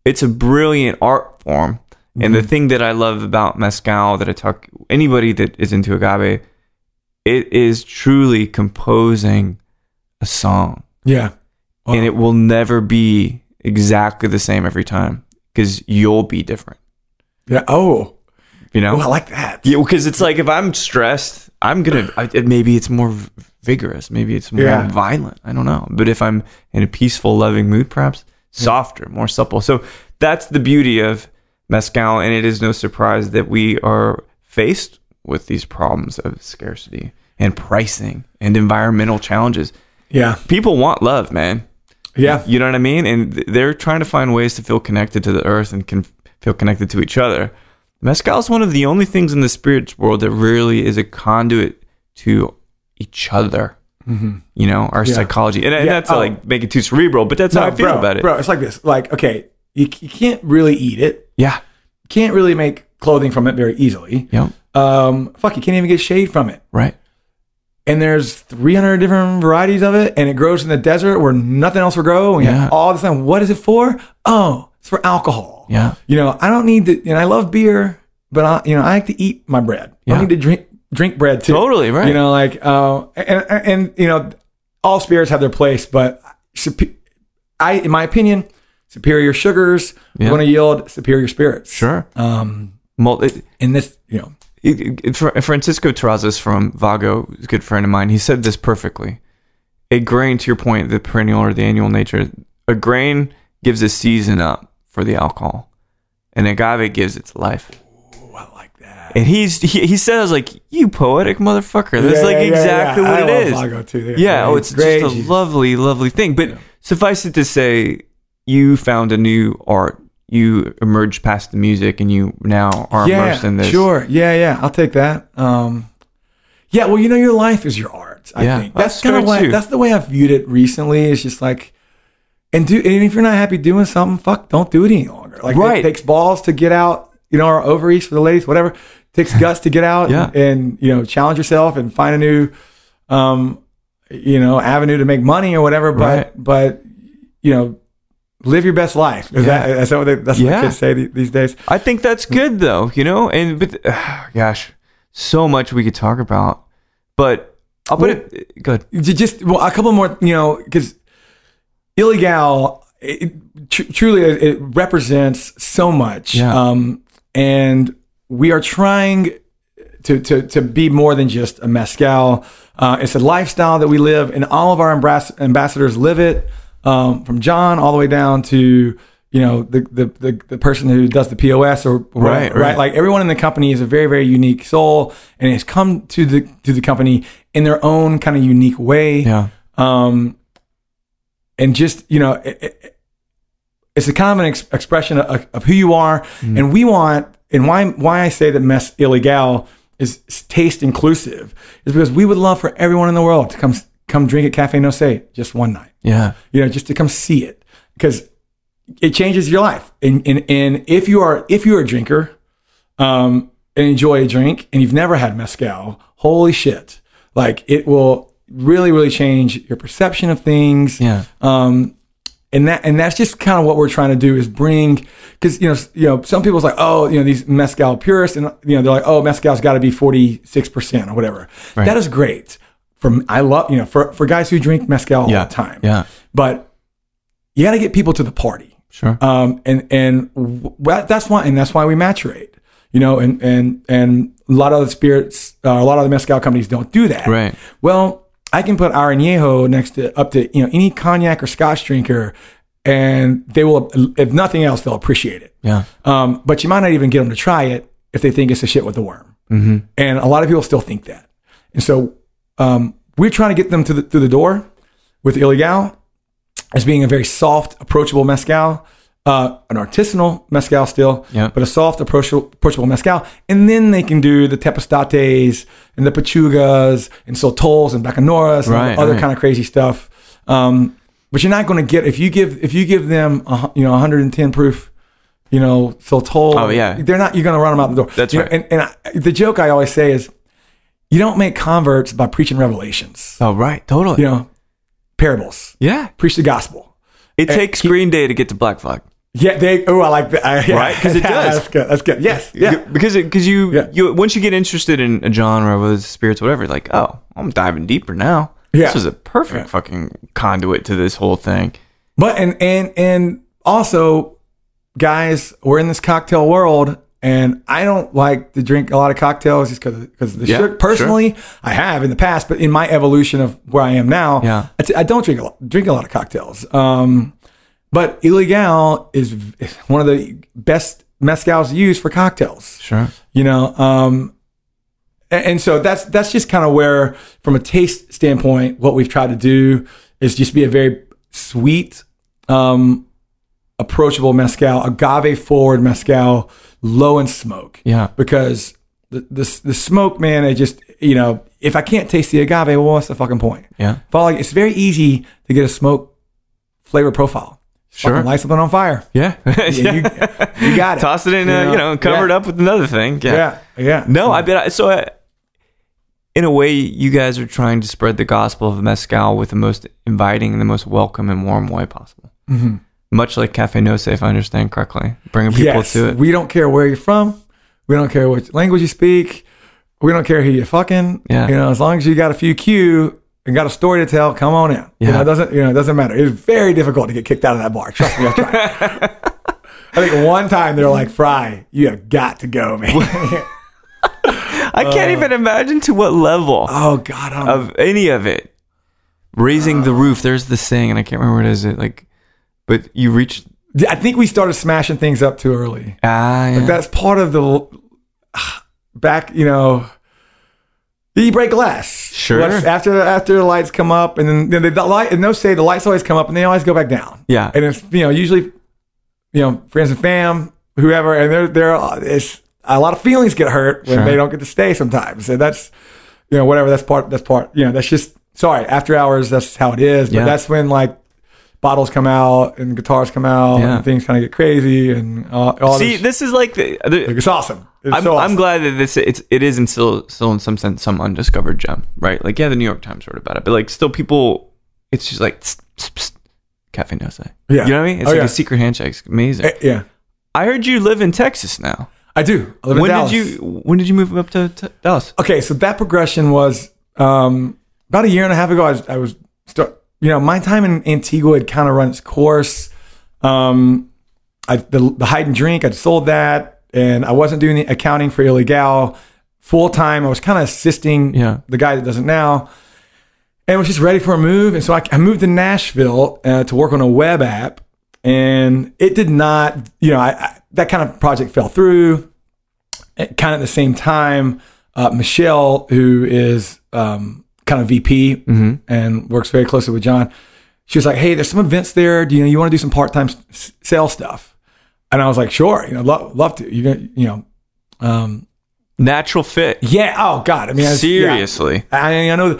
it's a brilliant art form. And the thing that I love about mezcal, that I talk anybody that is into agave, it is truly composing a song. Yeah. Wow. And it will never be exactly the same every time, because you'll be different. Yeah. Oh, you know, I like that. Yeah, because it's like, if I'm stressed, maybe it's more vigorous, maybe it's more violent. I don't know. But if I'm in a peaceful, loving mood, perhaps softer, more supple. So that's the beauty of mezcal, and it is no surprise that we are faced with these problems of scarcity and pricing and environmental challenges. Yeah. People want love, man. Yeah. You know what I mean? And they're trying to find ways to feel connected to the earth and can feel connected to each other. Mezcal is one of the only things in the spirits world that really is a conduit to each other. Mm-hmm. You know, our psychology. And that's like make it too cerebral, but that's how I feel about it. Bro, it's like this. Like, okay, you can't really eat it. Yeah. You can't really make clothing from it very easily. Yep. You can't even get shade from it. Right. And there's 300 different varieties of it, and it grows in the desert where nothing else will grow. And you have all this time. What is it for? Oh, it's for alcohol. Yeah. You know, I don't need to, and I love beer, but I like to eat my bread. I need to drink bread too. Totally, right. You know, like, and you know, all spirits have their place, but in my opinion, superior sugars are going to yield superior spirits. Sure. In this, you know. Francisco Terrazas from Vago, a good friend of mine, he said this perfectly. A grain, to your point, the perennial or the annual nature, a grain gives a season up for the alcohol, and agave gives its life. Ooh, I like that. And he said, I was like, you poetic motherfucker. That's exactly what it is. Vago too. It's just a lovely, lovely thing. But suffice it to say, you found a new art. You emerged past the music, and you now are immersed in this. Sure. Yeah. I'll take that. Well, you know, your life is your art. I think that's kind of that's the way I've viewed it recently. It's just like, and if you're not happy doing something, don't do it any longer. Like, it takes balls to get out, you know, or ovaries for the ladies, whatever. It takes guts to get out and, you know, challenge yourself and find a new, you know, avenue to make money or whatever. But, you know, live your best life. That's what kids say these days. I think that's good, though, you know? But gosh, so much we could talk about. But I'll put it... Good. Just a couple more, you know, because Ilegal, truly, it represents so much. Yeah. And we are trying to be more than just a mezcal. It's a lifestyle that we live, and all of our ambassadors live it. From John all the way down to, you know, the person who does the POS or right. Like, everyone in the company is a very, very unique soul, and has come to the company in their own kind of unique way. Yeah. And just, you know, it's a kind of an expression of who you are, and we want, and why I say that Mess Ilegal is taste inclusive is because we would love for everyone in the world to come drink at Cafe Nocé just one night. Yeah. You know, just to come see it, because it changes your life. And if you are a drinker, and enjoy a drink, and you've never had mezcal, holy shit. Like, it will really, really change your perception of things. Yeah. And that's just kind of what we're trying to do, is bring, because, you know, some people's like, oh, you know, these mezcal purists, and, you know, they're like, oh, mezcal's got to be 46% or whatever. Right. That is great. I love, you know, for guys who drink mezcal all the time. Yeah. But you got to get people to the party. Sure. That's why we maturate, you know, and a lot of the spirits, a lot of the mezcal companies don't do that. Right. Well, I can put our añejo next to you know, any cognac or scotch drinker, and they will, if nothing else, they'll appreciate it. Yeah. But you might not even get them to try it if they think it's a shit with a worm. Mm-hmm. And a lot of people still think that. And so, we're trying to get them through the door with Ilegal as being a very soft, approachable mezcal, an artisanal mezcal still, but a soft, approachable mezcal. And then they can do the tepostates and the pechugas and sotols and bacanoras and other kind of crazy stuff. But you're not going to get, if you give them 110 proof, you know, sotol. Oh yeah, you're going to run them out the door. That's right. And the joke I always say is, you don't make converts by preaching revelations. Oh, right. Totally. You know, parables. Yeah. Preach the gospel. It takes Green Day to get to Black Flag. Yeah, I like that. Yeah. Right? Because it does. That's good. Yes. Yeah. Because you once you get interested in a genre, whether it's spirits, whatever, like, oh, I'm diving deeper now. Yeah. This was a perfect fucking conduit to this whole thing. But and also, guys, we're in this cocktail world, and I don't like to drink a lot of cocktails just because of the sugar. Personally, sure. I have in the past, but in my evolution of where I am now, I don't drink a lot of cocktails. But Ilegal is one of the best mezcals used for cocktails. Sure. You know, and so that's just kind of where, from a taste standpoint, what we've tried to do is just be a very sweet, approachable mezcal, agave forward mezcal, low in smoke. Yeah. Because the smoke, man, it just, you know, if I can't taste the agave, well, what's the fucking point? Yeah. It's very easy to get a smoke flavor profile. Sure. Fucking light something on fire. Yeah. You got it. Toss it in, cover it up with another thing. Yeah. Yeah. No, I bet. So, in a way, you guys are trying to spread the gospel of mezcal with the most inviting and the most welcome and warm way possible. Mm-hmm. Much like Cafe No Se, if I understand correctly. Bringing people to it. We don't care where you're from. We don't care what language you speak. We don't care who you're fucking. Yeah. You know, as long as you got a few Q and got a story to tell, come on in. Yeah. You know, it doesn't matter. It's very difficult to get kicked out of that bar. Trust me, I've tried. I think one time they're like, Fry, you have got to go, man. I can't even imagine to what level. Oh God, of any of it. Raising the roof. There's this saying, and I can't remember what it is. But you reached. I think we started smashing things up too early. Yeah. Like that's part of the back. You know, you break glass. Sure. After the lights come up, and then the light. And the lights always come up, and they always go back down. Yeah. And it's usually friends and fam, whoever, and it's a lot of feelings get hurt when they don't get to stay sometimes. And that's whatever. That's part. That's just after hours. That's how it is. But that's when bottles come out and guitars come out and things kind of get crazy and all. See, this is like it's awesome. I'm glad that it is still in some sense some undiscovered gem, right? Like the New York Times wrote about it, but still people, it's just like Cafe No Se. Yeah, you know what I mean? It's a secret handshake. It's amazing. Yeah. I heard you live in Texas now. I do. I live in Dallas. When did you move up to Dallas? Okay, so that progression was about a year and a half ago. I was my time in Antigua had kind of run its course. The Hide and Drink, I'd sold that, and I wasn't doing the accounting for Ilegal full time. I was kind of assisting the guy that does it now, and was just ready for a move. And so I moved to Nashville to work on a web app, and it did not, that kind of project fell through. Kind of at the same time, Michelle, who is kind of VP and works very closely with John, she was like, "Hey, there's some events there. Do you want to do some part-time sales stuff?" And I was like, "Sure, love to." Natural fit. Yeah. Oh God. I mean, seriously. I know.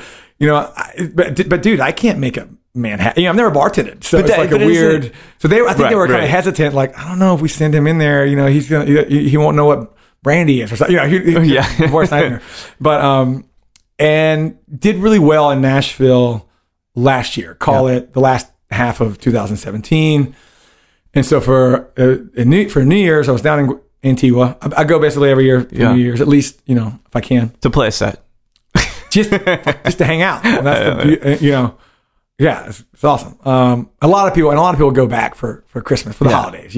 But dude, I can't make a Manhattan. I've never bartended, so it's like a weird. So I think they were kind of hesitant. Like, I don't know if we send him in there. He won't know what brandy is or something. Worst nightmare. But and did really well in Nashville last year. Call it the last half of 2017. And so for New Year's, I was down in Antigua. I go basically every year for New Year's, at least if I can, to play a set, just to hang out. And that's it's awesome. A lot of people go back for Christmas, for the holidays,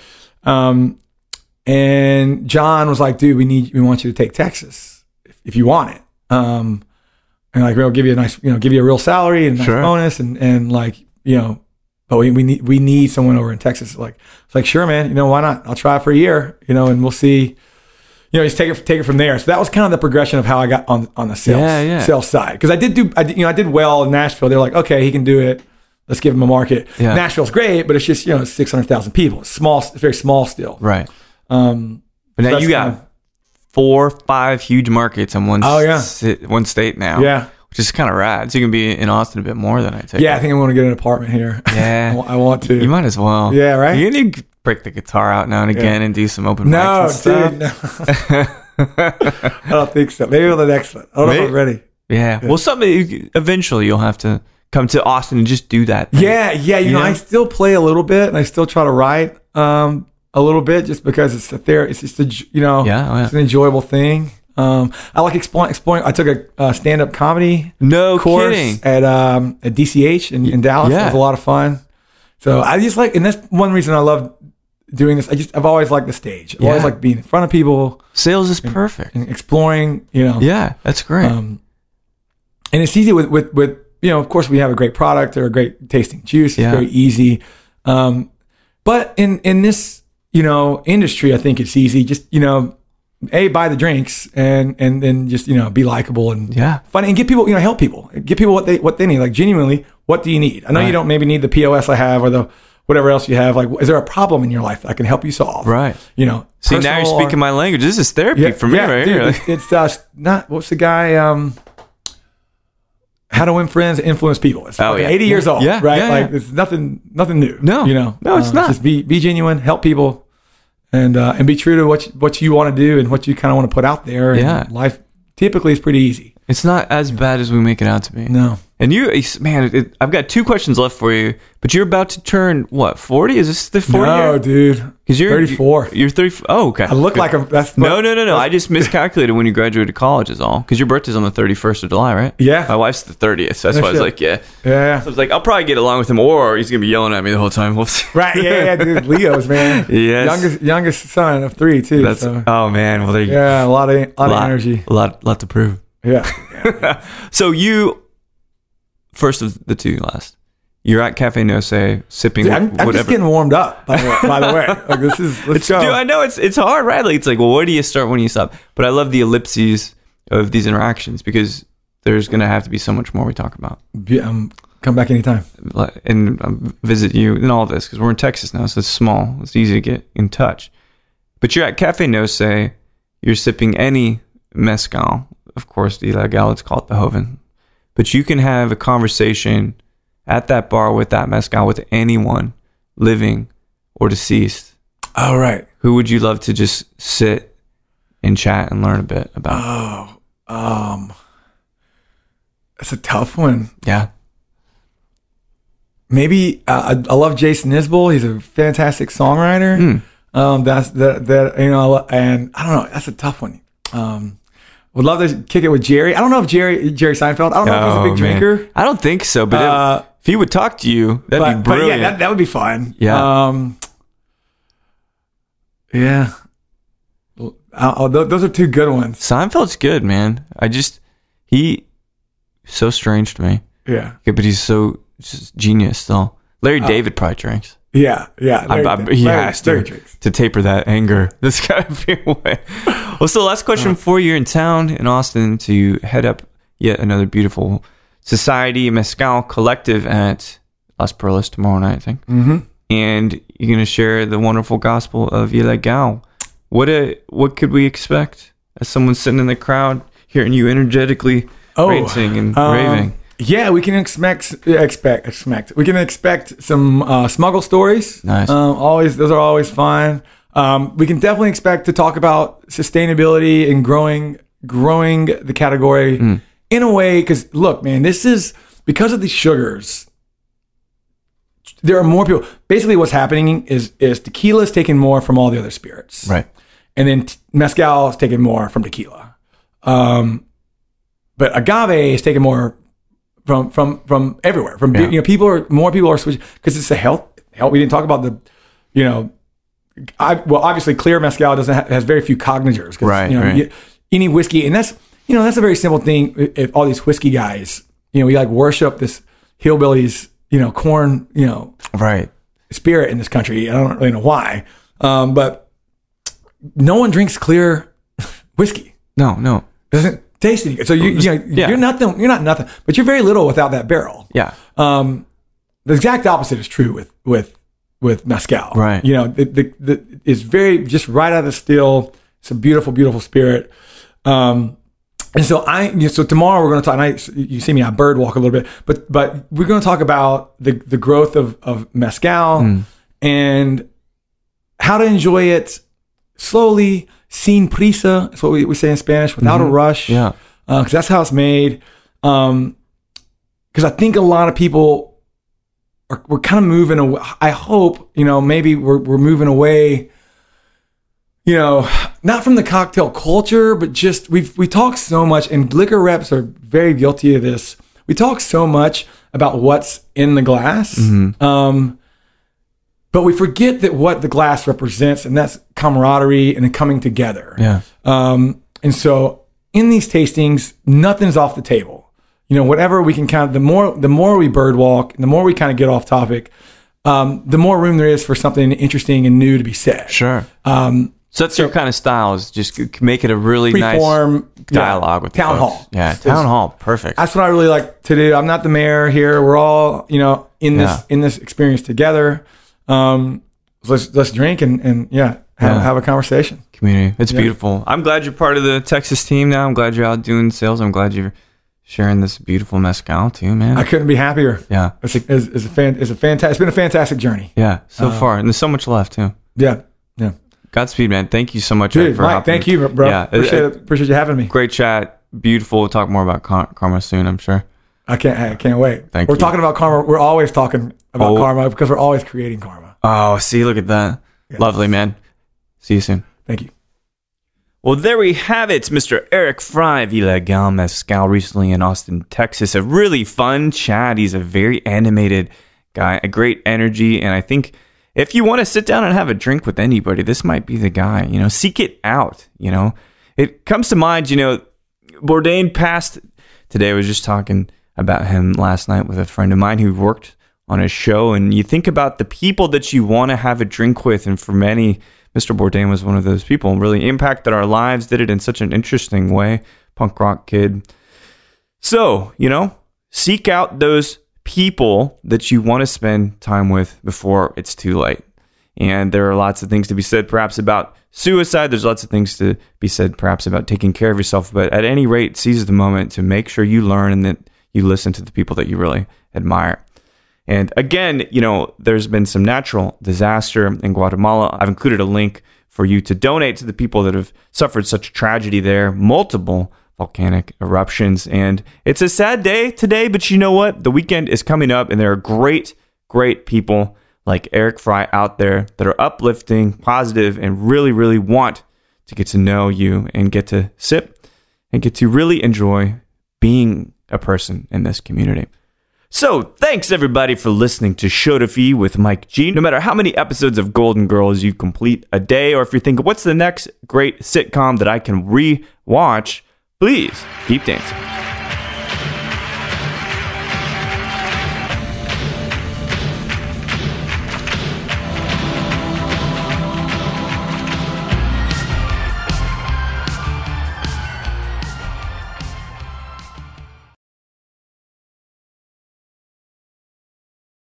And John was like, "Dude, we want you to take Texas if you want it." And we'll give you a nice, give you a real salary and a nice bonus and but we need someone over in Texas. It's like, sure, man, why not? I'll try it for a year, and we'll see, just take it from there. So that was kind of the progression of how I got on the sales side. Cause I did well in Nashville. They're like, okay, he can do it. Let's give him a market. Yeah. Nashville's great, but it's just, 600,000 people. It's small. It's very small still. Right. But now you got 4 or 5 huge markets in one state now. Yeah. Which is kind of rad. So you can be in Austin a bit more than I take. Yeah, I think I want to get an apartment here. Yeah. I want to. You might as well. Yeah, right? You need to break the guitar out now and again and do some open mics and stuff. No. I don't think so. Maybe on the next one. I don't know if I'm ready. Yeah. Well, eventually you'll have to come to Austin and just do that thing. Yeah. I still play a little bit and I still try to write. a little bit just because it's it's just it's an enjoyable thing. I like exploring. I took a stand-up comedy course at DCH in Dallas. It was a lot of fun. So I just and that's one reason I love doing this. I've always liked the stage. I've always liked being in front of people. Sales is perfect. And exploring, Yeah, that's great. And it's easy with of course we have a great product or a great tasting juice. It's very easy. But in this, industry, I think it's easy. Just, buy the drinks and then just, be likable and funny and get people, help people, get people what they need. Like genuinely, what do you need? I know you don't maybe need the POS I have or the whatever else you have. Like, is there a problem in your life that I can help you solve? Right. See, now you're speaking my language. This is therapy for me, right dude, here. It's not, what's the guy, How to Win Friends, Influence People. It's 80 years old, right? It's nothing new. No, no, it's not. Just be genuine, help people, and be true to what you want to do and what you kind of want to put out there. And life typically is pretty easy. It's not as bad as we make it out to be. No. And I've got 2 questions left for you, but you're about to turn, 40? Is this the 40 year? No, dude. Because you're 34. You're 34. Oh, okay. I look like No. I just miscalculated when you graduated college is all. Because your birthday's on the 31st of July, right? Yeah. My wife's the 30th. So that's why I was like, Yeah. So I was like, I'll probably get along with him, or he's going to be yelling at me the whole time. We'll see. Right. Yeah, dude. Leos, man. Yes. Youngest son of 3, too. Oh, man. Well, there you go. Yeah, a lot of energy. A lot to prove. Yeah. So you, first of the 2 last, you're at Cafe No Say sipping. Dude, I'm just getting warmed up. By the way, like let's go. Dude, I know it's hard, right? Like it's like, well, where do you start? When do you stop? But I love the ellipses of these interactions because there's gonna have to be so much more we talk about. Come back anytime and visit you and all this because we're in Texas now, so it's small. It's easy to get in touch. But you're at Cafe No Say. You're sipping any mezcal. Of course, the Ilegal, it's called the Joven. But you can have a conversation at that bar with that mezcal with anyone, living or deceased. Oh, right. Who would you love to just sit and chat and learn a bit about? That's a tough one. Yeah. Maybe I love Jason Isbell. He's a fantastic songwriter. And I don't know. That's a tough one. Would love to kick it with Jerry. I don't know if Jerry Seinfeld. I don't know if he's a big drinker. I don't think so. But if he would talk to you, that'd be brilliant. But yeah, that would be fun. Yeah. Yeah. Those are 2 good ones. Seinfeld's good, man. He's so strange to me. Yeah. But he's so just genius still. Larry David probably drinks. Yeah. He has to taper that anger. That's got to be a way. Well, so last question for you. You're in town in Austin to head up yet another beautiful society, Mezcal Collective at Las Perlas tomorrow night, I think. Mm-hmm. And you're going to share the wonderful gospel of Ilegal. What could we expect as someone sitting in the crowd hearing you energetically ranting and raving? Yeah, we can expect. We can expect some smuggle stories. Nice. Those are always fun. We can definitely expect to talk about sustainability and growing the category in a way. Because look, man, this is because of these sugars. There are more people. Basically, what's happening is tequila is taking more from all the other spirits, right? And then mezcal is taking more from tequila. But agave is taking more from everywhere. More people are switching because it's a health. We didn't talk about obviously clear mezcal has very few congeners. Right. Any whiskey, and that's a very simple thing. If all these whiskey guys, we like worship this hillbillies, corn, right, spirit in this country. I don't really know why, but no one drinks clear whiskey. No, doesn't taste any good. So you're nothing. You're not nothing, but you're very little without that barrel. Yeah. The exact opposite is true with mezcal. Right. It's very just right out of the still. It's a beautiful, beautiful spirit. And so so tomorrow we're going to talk. You see me, I bird walk a little bit, but we're going to talk about the growth of mezcal and how to enjoy it slowly, sin prisa. That's what we say in Spanish, without a rush. Yeah, because that's how it's made. Because I think a lot of people we're kind of moving away. I hope, maybe we're moving away, not from the cocktail culture, but just we talk so much, and liquor reps are very guilty of this. We talk so much about what's in the glass, but we forget that what the glass represents, and that's camaraderie and coming together. Yeah. And so in these tastings, nothing's off the table. Whatever we can the more we bird walk, and the more we kind of get off topic, the more room there is for something interesting and new to be said. Sure. So that's your kind of style, is just make it a really nice dialogue with town hall. Yeah, town hall, perfect. That's what I really like to do. I'm not the mayor here. We're all in this experience together. Let's drink and have a conversation. Community, it's beautiful. I'm glad you're part of the Texas team now. I'm glad you're out doing sales. I'm glad you're sharing this beautiful mezcal too, man. I couldn't be happier. Yeah, it's been a fantastic journey. Yeah, so far, and there's so much left too. Yeah. Godspeed, man. Thank you so much, dude, for Mike, thank you, bro. Yeah, appreciate you having me. Great chat. Beautiful. We'll talk more about karma soon, I'm sure. I can't wait. We're talking about karma. We're always talking about karma because we're always creating karma. Oh, see, look at that. Yes. Lovely, man. See you soon. Thank you. Well, there we have it. Mr. Eric Fry, Ilegal Mezcal, recently in Austin, Texas. A really fun chat. He's a very animated guy, a great energy, and I think if you want to sit down and have a drink with anybody, this might be the guy. Seek it out. It comes to mind. Bourdain passed today. I was just talking about him last night with a friend of mine who worked on his show, and you think about the people that you want to have a drink with, and for many, Mr. Bourdain was one of those people. Really impacted our lives. Did it in such an interesting way. Punk rock kid. So seek out those people that you want to spend time with before it's too late. And there are lots of things to be said perhaps about suicide. There's lots of things to be said perhaps about taking care of yourself. But at any rate, seize the moment to make sure you learn and that you listen to the people that you really admire. And again, there's been some natural disaster in Guatemala. I've included a link for you to donate to the people that have suffered such tragedy there. Multiple volcanic eruptions, and it's a sad day today, but you know what? The weekend is coming up, and there are great people like Eric Fry out there that are uplifting, positive, and really, really want to get to know you and get to sip and get to really enjoy being a person in this community. So, thanks everybody for listening to Show to Fee with Mike G. No matter how many episodes of Golden Girls you complete a day, or if you're thinking, what's the next great sitcom that I can re-watch, please keep dancing.